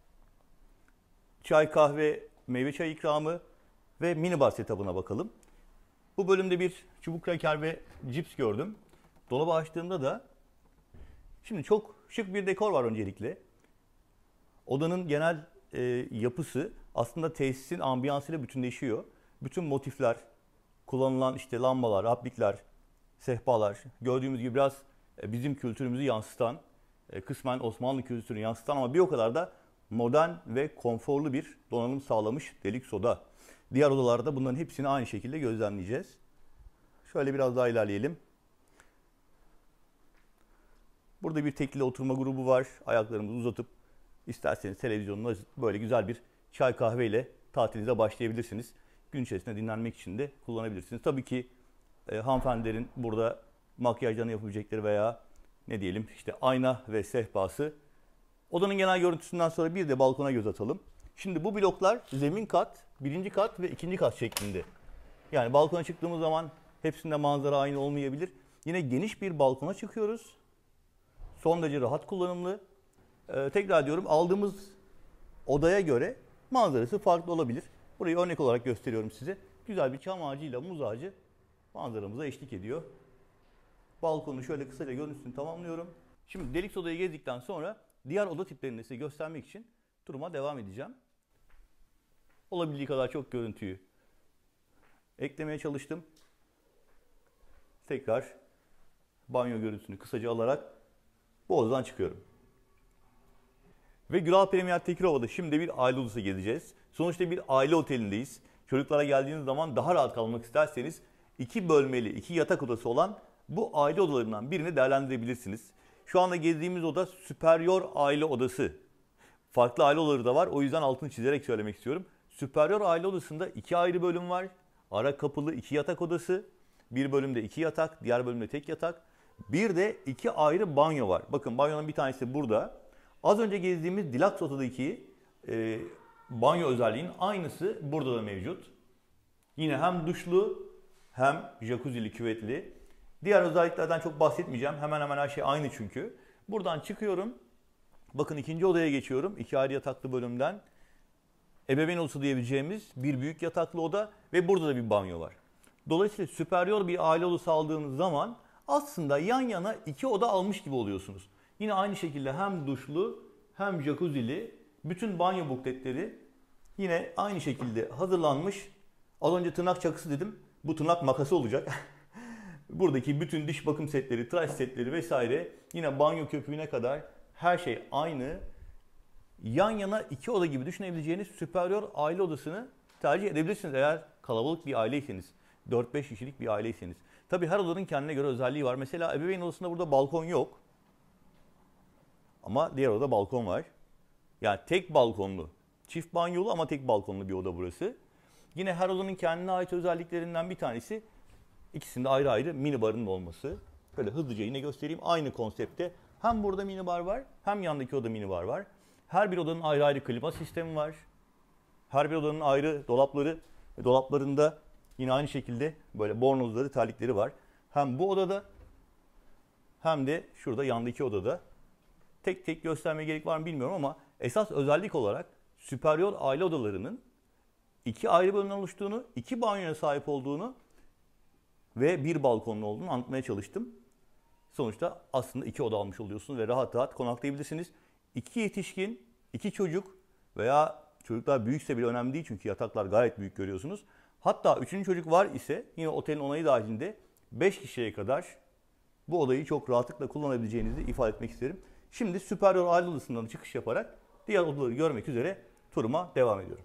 Çay, kahve, meyve çayı ikramı ve minibar setup'ına bakalım. Bu bölümde bir çubuk kraker ve cips gördüm. Dolabı açtığımda da şimdi çok şık bir dekor var öncelikle. Odanın genel yapısı aslında tesisin ambiyansıyla bütünleşiyor. Bütün motifler, kullanılan işte lambalar, aplikler, sehpalar gördüğümüz gibi biraz bizim kültürümüzü yansıtan, kısmen Osmanlı kültürünü yansıtan ama bir o kadar da modern ve konforlu bir donanım sağlamış Deluxe oda. Diğer odalarda bunların hepsini aynı şekilde gözlemleyeceğiz. Şöyle biraz daha ilerleyelim. Burada bir tekli oturma grubu var. Ayaklarımızı uzatıp isterseniz televizyonunu açıp böyle güzel bir çay kahve ile tatilinize başlayabilirsiniz. Gün içerisinde dinlenmek için de kullanabilirsiniz. Tabii ki hanımefendilerin burada makyajlarını yapabilecekleri veya ne diyelim işte ayna ve sehpası. Odanın genel görüntüsünden sonra bir de balkona göz atalım. Şimdi bu bloklar zemin kat, birinci kat ve ikinci kat şeklinde. Yani balkona çıktığımız zaman hepsinde manzara aynı olmayabilir. Yine geniş bir balkona çıkıyoruz. Son derece rahat kullanımlı. Tekrar diyorum, aldığımız odaya göre manzarası farklı olabilir. Burayı örnek olarak gösteriyorum size. Güzel bir çam ağacıyla muz ağacı manzaramıza eşlik ediyor. Balkonu şöyle kısaca görüntüsünü tamamlıyorum. Şimdi Deluxe odayı gezdikten sonra diğer oda tiplerini size göstermek için turuma devam edeceğim. Olabildiği kadar çok görüntüyü eklemeye çalıştım. Tekrar banyo görüntüsünü kısaca alarak bu odadan çıkıyorum. Ve Güral Premier Tekirova'da şimdi bir aile odası gezeceğiz. Sonuçta bir aile otelindeyiz. Çocuklara geldiğiniz zaman daha rahat kalmak isterseniz 2 bölmeli, 2 yatak odası olan bu aile odalarından birini değerlendirebilirsiniz. Şu anda gezdiğimiz oda Superior aile odası. Farklı aile odaları da var. O yüzden altını çizerek söylemek istiyorum. Superior aile odasında 2 ayrı bölüm var. Ara kapılı 2 yatak odası. Bir bölümde 2 yatak, diğer bölümde tek yatak. Bir de 2 ayrı banyo var. Bakın banyonun bir tanesi burada. Az önce gezdiğimiz Deluxe odadaki banyo özelliğinin aynısı burada da mevcut. Yine hem duşlu hem jacuzzi'li, küvetli. Diğer özelliklerden çok bahsetmeyeceğim. Hemen hemen her şey aynı çünkü. Buradan çıkıyorum. Bakın ikinci odaya geçiyorum. 2 ayrı yataklı bölümden. Ebeveyn odası diyebileceğimiz bir büyük yataklı oda ve burada da bir banyo var. Dolayısıyla superior bir aile odası aldığınız zaman aslında yan yana 2 oda almış gibi oluyorsunuz. Yine aynı şekilde hem duşlu hem jacuzzi'li bütün banyo bukletleri yine aynı şekilde hazırlanmış. Az önce tırnak çakısı dedim. Bu tırnak makası olacak. Buradaki bütün diş bakım setleri, tıraş setleri vesaire yine banyo köpüğüne kadar her şey aynı. Yan yana 2 oda gibi düşünebileceğiniz superior aile odasını tercih edebilirsiniz eğer kalabalık bir aileyseniz. 4-5 kişilik bir aileyseniz. Tabii her odanın kendine göre özelliği var. Mesela ebeveyn odasında burada balkon yok. Ama diğer odada balkon var. Yani tek balkonlu, çift banyolu ama tek balkonlu bir oda burası. Yine her odanın kendine ait özelliklerinden bir tanesi ikisinde ayrı ayrı minibarının olması. Böyle hızlıca yine göstereyim. Aynı konsepte hem burada minibar var hem yandaki oda minibar var. Her bir odanın ayrı ayrı klima sistemi var. Her bir odanın ayrı dolapları ve dolaplarında yine aynı şekilde böyle bornozları, terlikleri var. Hem bu odada hem de şurada yandaki odada. Tek tek göstermeye gerek var mı bilmiyorum ama esas özellik olarak superior aile odalarının 2 ayrı bölümden oluştuğunu, 2 banyoya sahip olduğunu ve bir balkonlu olduğunu anlatmaya çalıştım. Sonuçta aslında 2 oda almış oluyorsunuz ve rahat rahat konaklayabilirsiniz. 2 yetişkin, 2 çocuk veya çocuklar büyükse bile önemli değil çünkü yataklar gayet büyük görüyorsunuz. Hatta 3. çocuk var ise yine otelin onayı dahilinde 5 kişiye kadar bu odayı çok rahatlıkla kullanabileceğinizi ifade etmek isterim. Şimdi Superior aile odasından çıkış yaparak diğer odaları görmek üzere turuma devam ediyorum.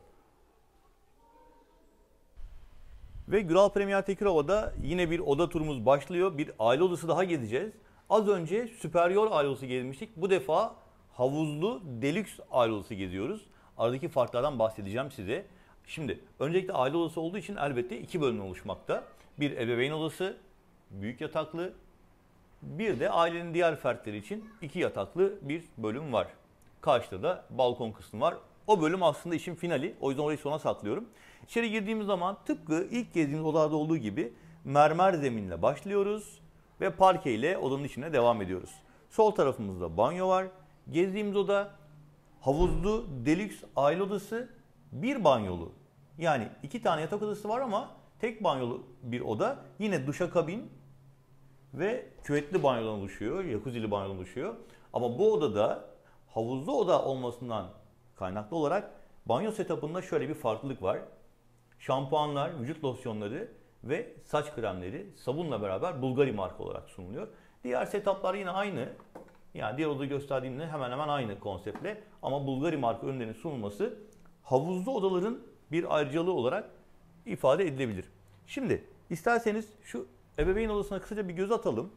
Ve Güral Premier Tekirova'da yine bir oda turumuz başlıyor. Bir aile odası daha gezeceğiz. Az önce Superior aile odası gezmiştik. Bu defa havuzlu Deluxe aile odası geziyoruz. Aradaki farklardan bahsedeceğim size. Şimdi öncelikle aile odası olduğu için elbette 2 bölümden oluşmakta. Bir ebeveyn odası, büyük yataklı. Bir de ailenin diğer fertleri için 2 yataklı bir bölüm var. Karşıda da balkon kısmı var. O bölüm aslında işin finali. O yüzden orayı sona saklıyorum. İçeri girdiğimiz zaman tıpkı ilk gezdiğimiz odalarda olduğu gibi mermer zeminle başlıyoruz ve parke ile odanın içine devam ediyoruz. Sol tarafımızda banyo var. Gezdiğimiz oda havuzlu Deluxe aile odası, bir banyolu. Yani 2 tane yatak odası var ama tek banyolu bir oda. Yine duşakabin ve küvetli banyodan oluşuyor, jacuzzi'li banyodan oluşuyor. Ama bu odada havuzlu oda olmasından kaynaklı olarak banyo setup'ında şöyle bir farklılık var. Şampuanlar, vücut losyonları ve saç kremleri sabunla beraber Bulgari marka olarak sunuluyor. Diğer setup'lar yine aynı. Yani diğer odayı gösterdiğimde hemen hemen aynı konseptle. Ama Bulgari marka ürünlerinin sunulması havuzlu odaların bir ayrıcalığı olarak ifade edilebilir. Şimdi isterseniz şu ebeveyn odasına kısaca bir göz atalım.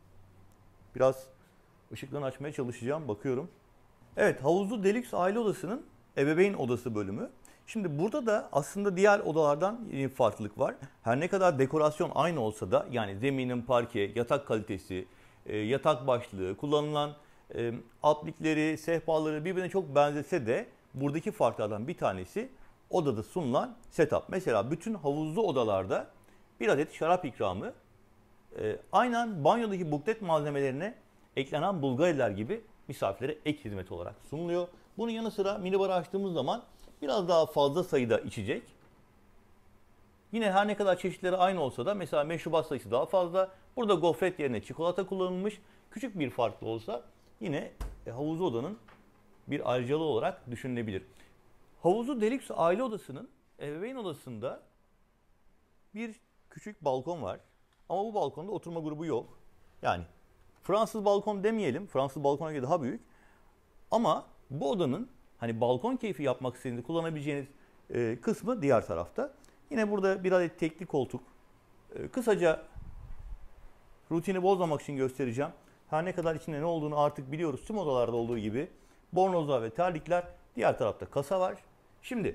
Biraz ışıklarını açmaya çalışacağım. Bakıyorum. Evet, havuzlu Deluxe aile odasının ebeveyn odası bölümü. Şimdi burada da aslında diğer odalardan bir farklılık var. Her ne kadar dekorasyon aynı olsa da yani zeminin parke, yatak kalitesi, yatak başlığı, kullanılan altlikleri, sehpaları birbirine çok benzese de buradaki farklardan bir tanesi odada sunulan setup. Mesela bütün havuzlu odalarda bir adet şarap ikramı aynen banyodaki buklet malzemelerine eklenen Bulgariler gibi misafirlere ek hizmet olarak sunuluyor. Bunun yanı sıra minibarı açtığımız zaman biraz daha fazla sayıda içecek. Yine her ne kadar çeşitleri aynı olsa da mesela meşrubat sayısı daha fazla. Burada gofret yerine çikolata kullanılmış. Küçük bir farklı olsa yine havuzlu odanın bir ayrıcalığı olarak düşünülebilir. Havuzlu Deluxe aile odasının ebeveyn odasında bir küçük balkon var. Ama bu balkonda oturma grubu yok. Yani Fransız balkon demeyelim. Fransız balkona göre daha büyük. Ama bu odanın hani balkon keyfi yapmak istediğinizde kullanabileceğiniz kısmı diğer tarafta. Yine burada bir adet tekli koltuk. Kısaca rutini bozmamak için göstereceğim. Her ne kadar içinde ne olduğunu artık biliyoruz. Tüm odalarda olduğu gibi bornozlar ve terlikler. Diğer tarafta kasa var. Şimdi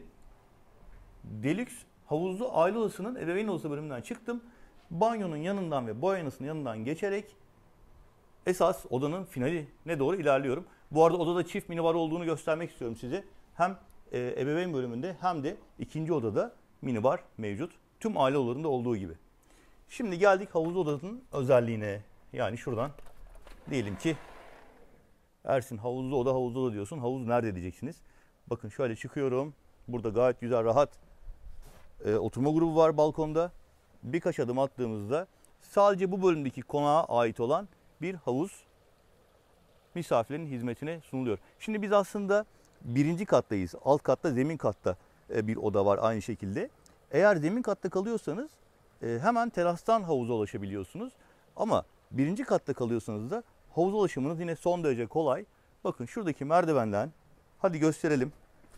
Deluxe havuzlu aile odasının ebeveyn odası bölümünden çıktım. Banyonun yanından ve boy aynasının yanından geçerek esas odanın finaline doğru ilerliyorum. Bu arada odada çift minibar olduğunu göstermek istiyorum size. Hem ebeveyn bölümünde hem de ikinci odada minibar mevcut. Tüm aile odalarında olduğu gibi. Şimdi geldik havuzlu odanın özelliğine. Yani şuradan diyelim ki Ersin havuzlu oda diyorsun. Havuz nerede diyeceksiniz. Bakın şöyle çıkıyorum. Burada gayet güzel rahat oturma grubu var balkonda. Birkaç adım attığımızda sadece bu bölümdeki konağa ait olan bir havuz misafirlerin hizmetine sunuluyor. Şimdi biz aslında birinci kattayız. Alt katta, zemin katta bir oda var aynı şekilde. Eğer zemin katta kalıyorsanız hemen terastan havuza ulaşabiliyorsunuz. Ama birinci katta kalıyorsanız da havuza ulaşımınız yine son derece kolay. Bakın şuradaki merdivenden hadi gösterelim.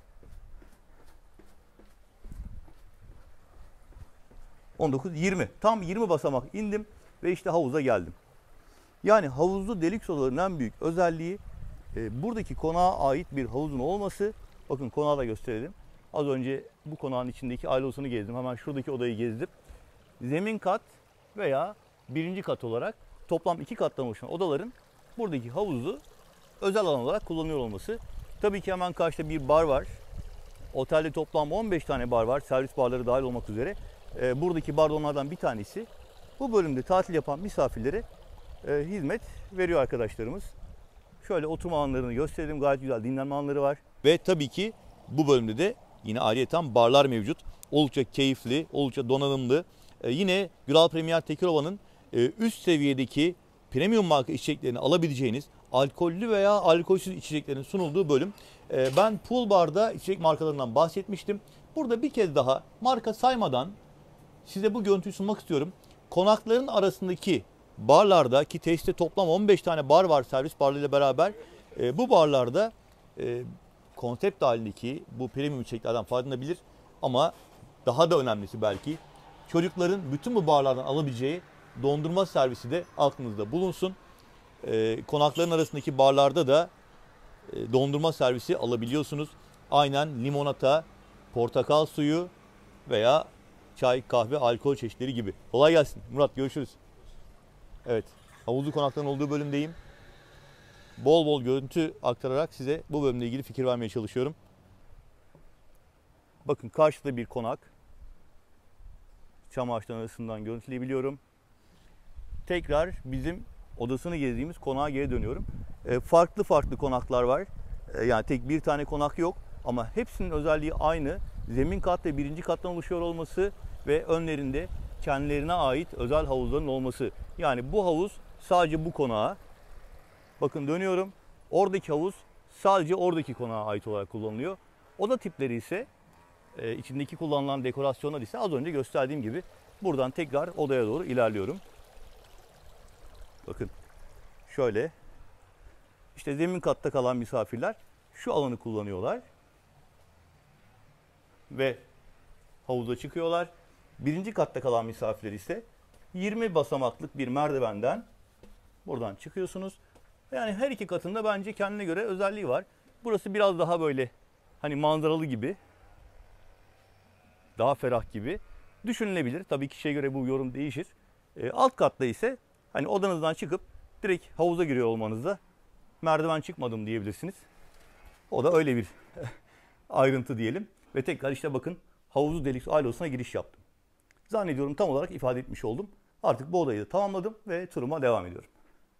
Tam 20 basamak indim ve işte havuza geldim. Yani havuzlu Deluxe odaların en büyük özelliği buradaki konağa ait bir havuzun olması. Bakın konağı da gösterelim. Az önce bu konağın içindeki aile odasını gezdim. Hemen şuradaki odayı gezdim. Zemin kat veya birinci kat olarak toplam 2 kattan oluşan odaların buradaki havuzu özel alan olarak kullanıyor olması. Tabii ki hemen karşıda bir bar var. Otelde toplam 15 tane bar var. Servis barları dahil olmak üzere. Buradaki bar onlardan bir tanesi. Bu bölümde tatil yapan misafirlere hizmet veriyor arkadaşlarımız. Şöyle oturma alanlarını gösterelim. Gayet güzel dinlenme alanları var. Ve tabii ki bu bölümde de yine ayrıyeten barlar mevcut. Oldukça keyifli, oldukça donanımlı. Yine Güral Premier Tekirova'nın üst seviyedeki premium marka içeceklerini alabileceğiniz alkollü veya alkolsüz içeceklerin sunulduğu bölüm. Ben Pool Bar'da içecek markalarından bahsetmiştim. Burada bir kez daha marka saymadan size bu görüntüyü sunmak istiyorum. Konakların arasındaki barlarda, ki tesiste toplam 15 tane bar var servis barlarıyla beraber. Bu barlarda konsept halindeki bu premium içeceklerden faydalanabilir. Ama daha da önemlisi belki çocukların bütün bu barlardan alabileceği dondurma servisi de aklınızda bulunsun. Konakların arasındaki barlarda da dondurma servisi alabiliyorsunuz. Aynen limonata, portakal suyu veya çay, kahve, alkol çeşitleri gibi. Kolay gelsin. Murat, görüşürüz. Evet, havuzlu konakların olduğu bölümdeyim. Bol bol görüntü aktararak size bu bölümle ilgili fikir vermeye çalışıyorum. Bakın karşıda bir konak. Çam ağaçlarının arasından görüntüleyebiliyorum. Tekrar bizim odasını gezdiğimiz konağa geri dönüyorum. Farklı farklı konaklar var. Yani tek bir tane konak yok. Ama hepsinin özelliği aynı. Zemin kat ve birinci kattan oluşuyor olması ve önlerinde kendilerine ait özel havuzların olması. Yani bu havuz sadece bu konağa. Bakın dönüyorum. Oradaki havuz sadece oradaki konağa ait olarak kullanılıyor. Oda tipleri ise içindeki kullanılan dekorasyonlar ise az önce gösterdiğim gibi buradan tekrar odaya doğru ilerliyorum. Bakın şöyle. İşte zemin katta kalan misafirler şu alanı kullanıyorlar. Ve havuza çıkıyorlar. Birinci katta kalan misafirler ise 20 basamaklık bir merdivenden buradan çıkıyorsunuz. Yani her iki katında bence kendine göre özelliği var. Burası biraz daha böyle hani manzaralı gibi. Daha ferah gibi düşünülebilir. Tabii kişiye göre bu yorum değişir. Alt katta ise hani odanızdan çıkıp direkt havuza giriyor olmanızda merdiven çıkmadım diyebilirsiniz. O da öyle bir ayrıntı diyelim. Ve tekrar işte bakın Havuzlu Deluxe aile odasına giriş yaptım. Zannediyorum tam olarak ifade etmiş oldum. Artık bu odayı da tamamladım ve turuma devam ediyorum.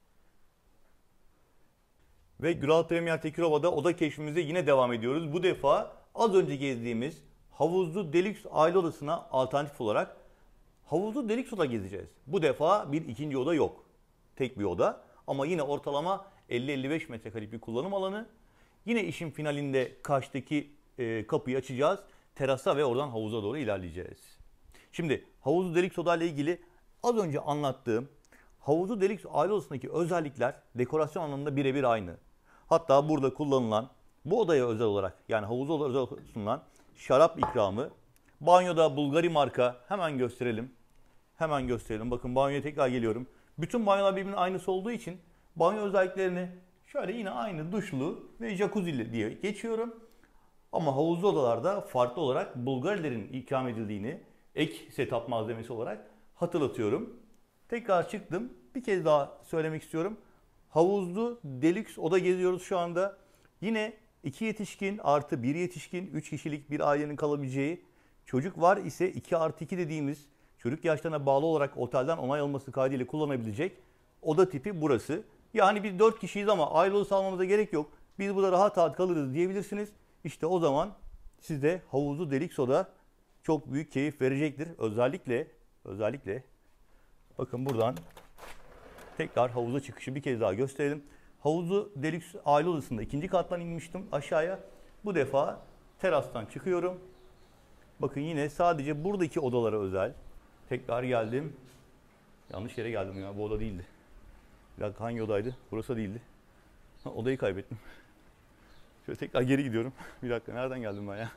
Ve Güral Premier Tekirova'da oda keşfimize yine devam ediyoruz. Bu defa az önce gezdiğimiz Havuzlu Deluxe aile odasına alternatif olarak Havuzlu Deluxe oda gezeceğiz. Bu defa bir ikinci oda yok. Tek bir oda ama yine ortalama 50-55 metrekarelik bir kullanım alanı. Yine işin finalinde karşıdaki kapıyı açacağız. Terasa ve oradan havuza doğru ilerleyeceğiz. Şimdi Havuzlu Deluxe oda ile ilgili az önce anlattığım Havuzlu Deluxe aile odasındaki özellikler dekorasyon anlamında birebir aynı. Hatta burada kullanılan bu odaya özel olarak yani havuza özel sunulan şarap ikramı, banyoda Bulgari marka hemen gösterelim. Hemen gösterelim. Bakın banyoya tekrar geliyorum. Bütün banyolar birbirinin aynısı olduğu için banyo özelliklerini şöyle yine aynı duşlu ve jacuzzi diye geçiyorum. Ama havuzlu odalarda farklı olarak Bulgarilerin ikram edildiğini ek setup malzemesi olarak hatırlatıyorum. Tekrar çıktım. Bir kez daha söylemek istiyorum. Havuzlu Deluxe oda geziyoruz şu anda. Yine 2 yetişkin artı 1 yetişkin 3 kişilik bir ailenin kalabileceği, çocuk var ise 2 artı 2 dediğimiz çocuk yaşlarına bağlı olarak otelden onay alması kaydıyla kullanabilecek oda tipi burası. Yani biz 4 kişiyiz ama aile odası almamıza gerek yok. Biz burada rahat rahat kalırız diyebilirsiniz. İşte o zaman size Havuzlu Deluxe oda çok büyük keyif verecektir. Özellikle bakın buradan tekrar havuza çıkışı bir kez daha gösterelim. Havuzlu Deluxe aile odasında ikinci kattan inmiştim aşağıya. Bu defa terastan çıkıyorum. Bakın yine sadece buradaki odalara özel. Tekrar geldim. Yanlış yere geldim ya, bu oda değildi. Bir dakika, hangi odaydı? Burası değildi. Odayı kaybettim. Şöyle tekrar geri gidiyorum. Bir dakika, nereden geldim ben ya?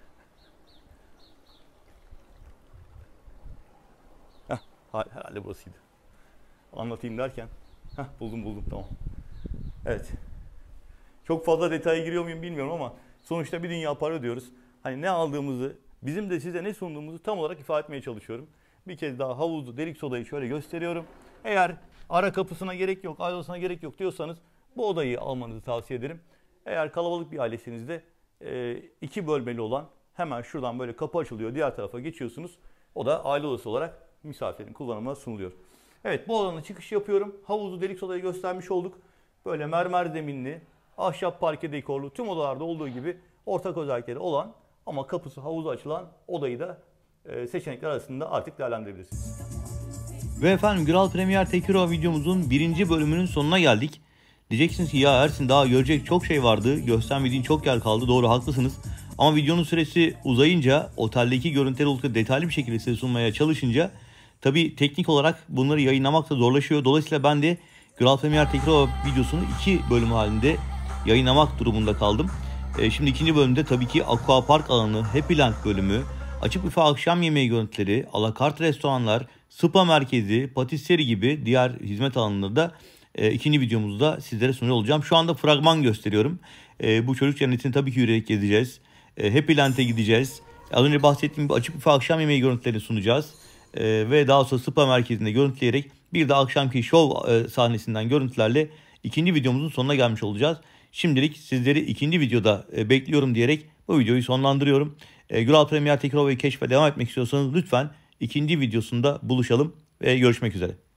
Herhalde burasıydı. Anlatayım derken. Buldum tamam. Evet. Çok fazla detaya giriyor muyum bilmiyorum ama sonuçta bir dünya para ödüyoruz. Hani ne aldığımızı, bizim de size ne sunduğumuzu tam olarak ifade etmeye çalışıyorum. Bir kez daha Havuzlu Deluxe odayı şöyle gösteriyorum. Eğer ara kapısına gerek yok, aile odasına gerek yok diyorsanız bu odayı almanızı tavsiye ederim. Eğer kalabalık bir ailesinizde 2 bölmeli olan, hemen şuradan böyle kapı açılıyor, diğer tarafa geçiyorsunuz. O da aile odası olarak misafirin kullanımına sunuluyor. Evet, bu odanın çıkışı yapıyorum. Havuzlu Deluxe odayı göstermiş olduk. Böyle mermer zeminli, ahşap parke dekorlu, tüm odalarda olduğu gibi ortak özellikleri olan ama kapısı havuza açılan odayı da seçenekler arasında artık değerlendirebilirsiniz. Ve efendim Güral Premier Tekirova videomuzun 1. bölümünün sonuna geldik. Diyeceksiniz ki ya Ersin daha görecek çok şey vardı. Göstermediğin çok yer kaldı. Doğru, haklısınız. Ama videonun süresi uzayınca, oteldeki görüntüleri oldukça detaylı bir şekilde size sunmaya çalışınca tabii teknik olarak bunları yayınlamak da zorlaşıyor. Dolayısıyla ben de Güral Premier Tekirova videosunu 2 bölüm halinde yayınlamak durumunda kaldım. Şimdi ikinci bölümde tabii ki Aquapark alanı, Happyland bölümü, açık büfe akşam yemeği görüntüleri, alakart restoranlar, spa merkezi, patisserie gibi diğer hizmet alanları da ikinci videomuzda sizlere sunuyor olacağım. Şu anda fragman gösteriyorum. Bu çocuk cennetini tabii ki yürüyerek gezeceğiz. Happyland'e gideceğiz. Az önce bahsettiğim gibi açık büfe akşam yemeği görüntülerini sunacağız. Ve daha sonra spa merkezinde görüntüleyerek bir de akşamki şov sahnesinden görüntülerle ikinci videomuzun sonuna gelmiş olacağız. Şimdilik sizleri ikinci videoda bekliyorum diyerek bu videoyu sonlandırıyorum. Güral Premier Tekirova'yı keşfe devam etmek istiyorsanız lütfen ikinci videosunda buluşalım ve görüşmek üzere.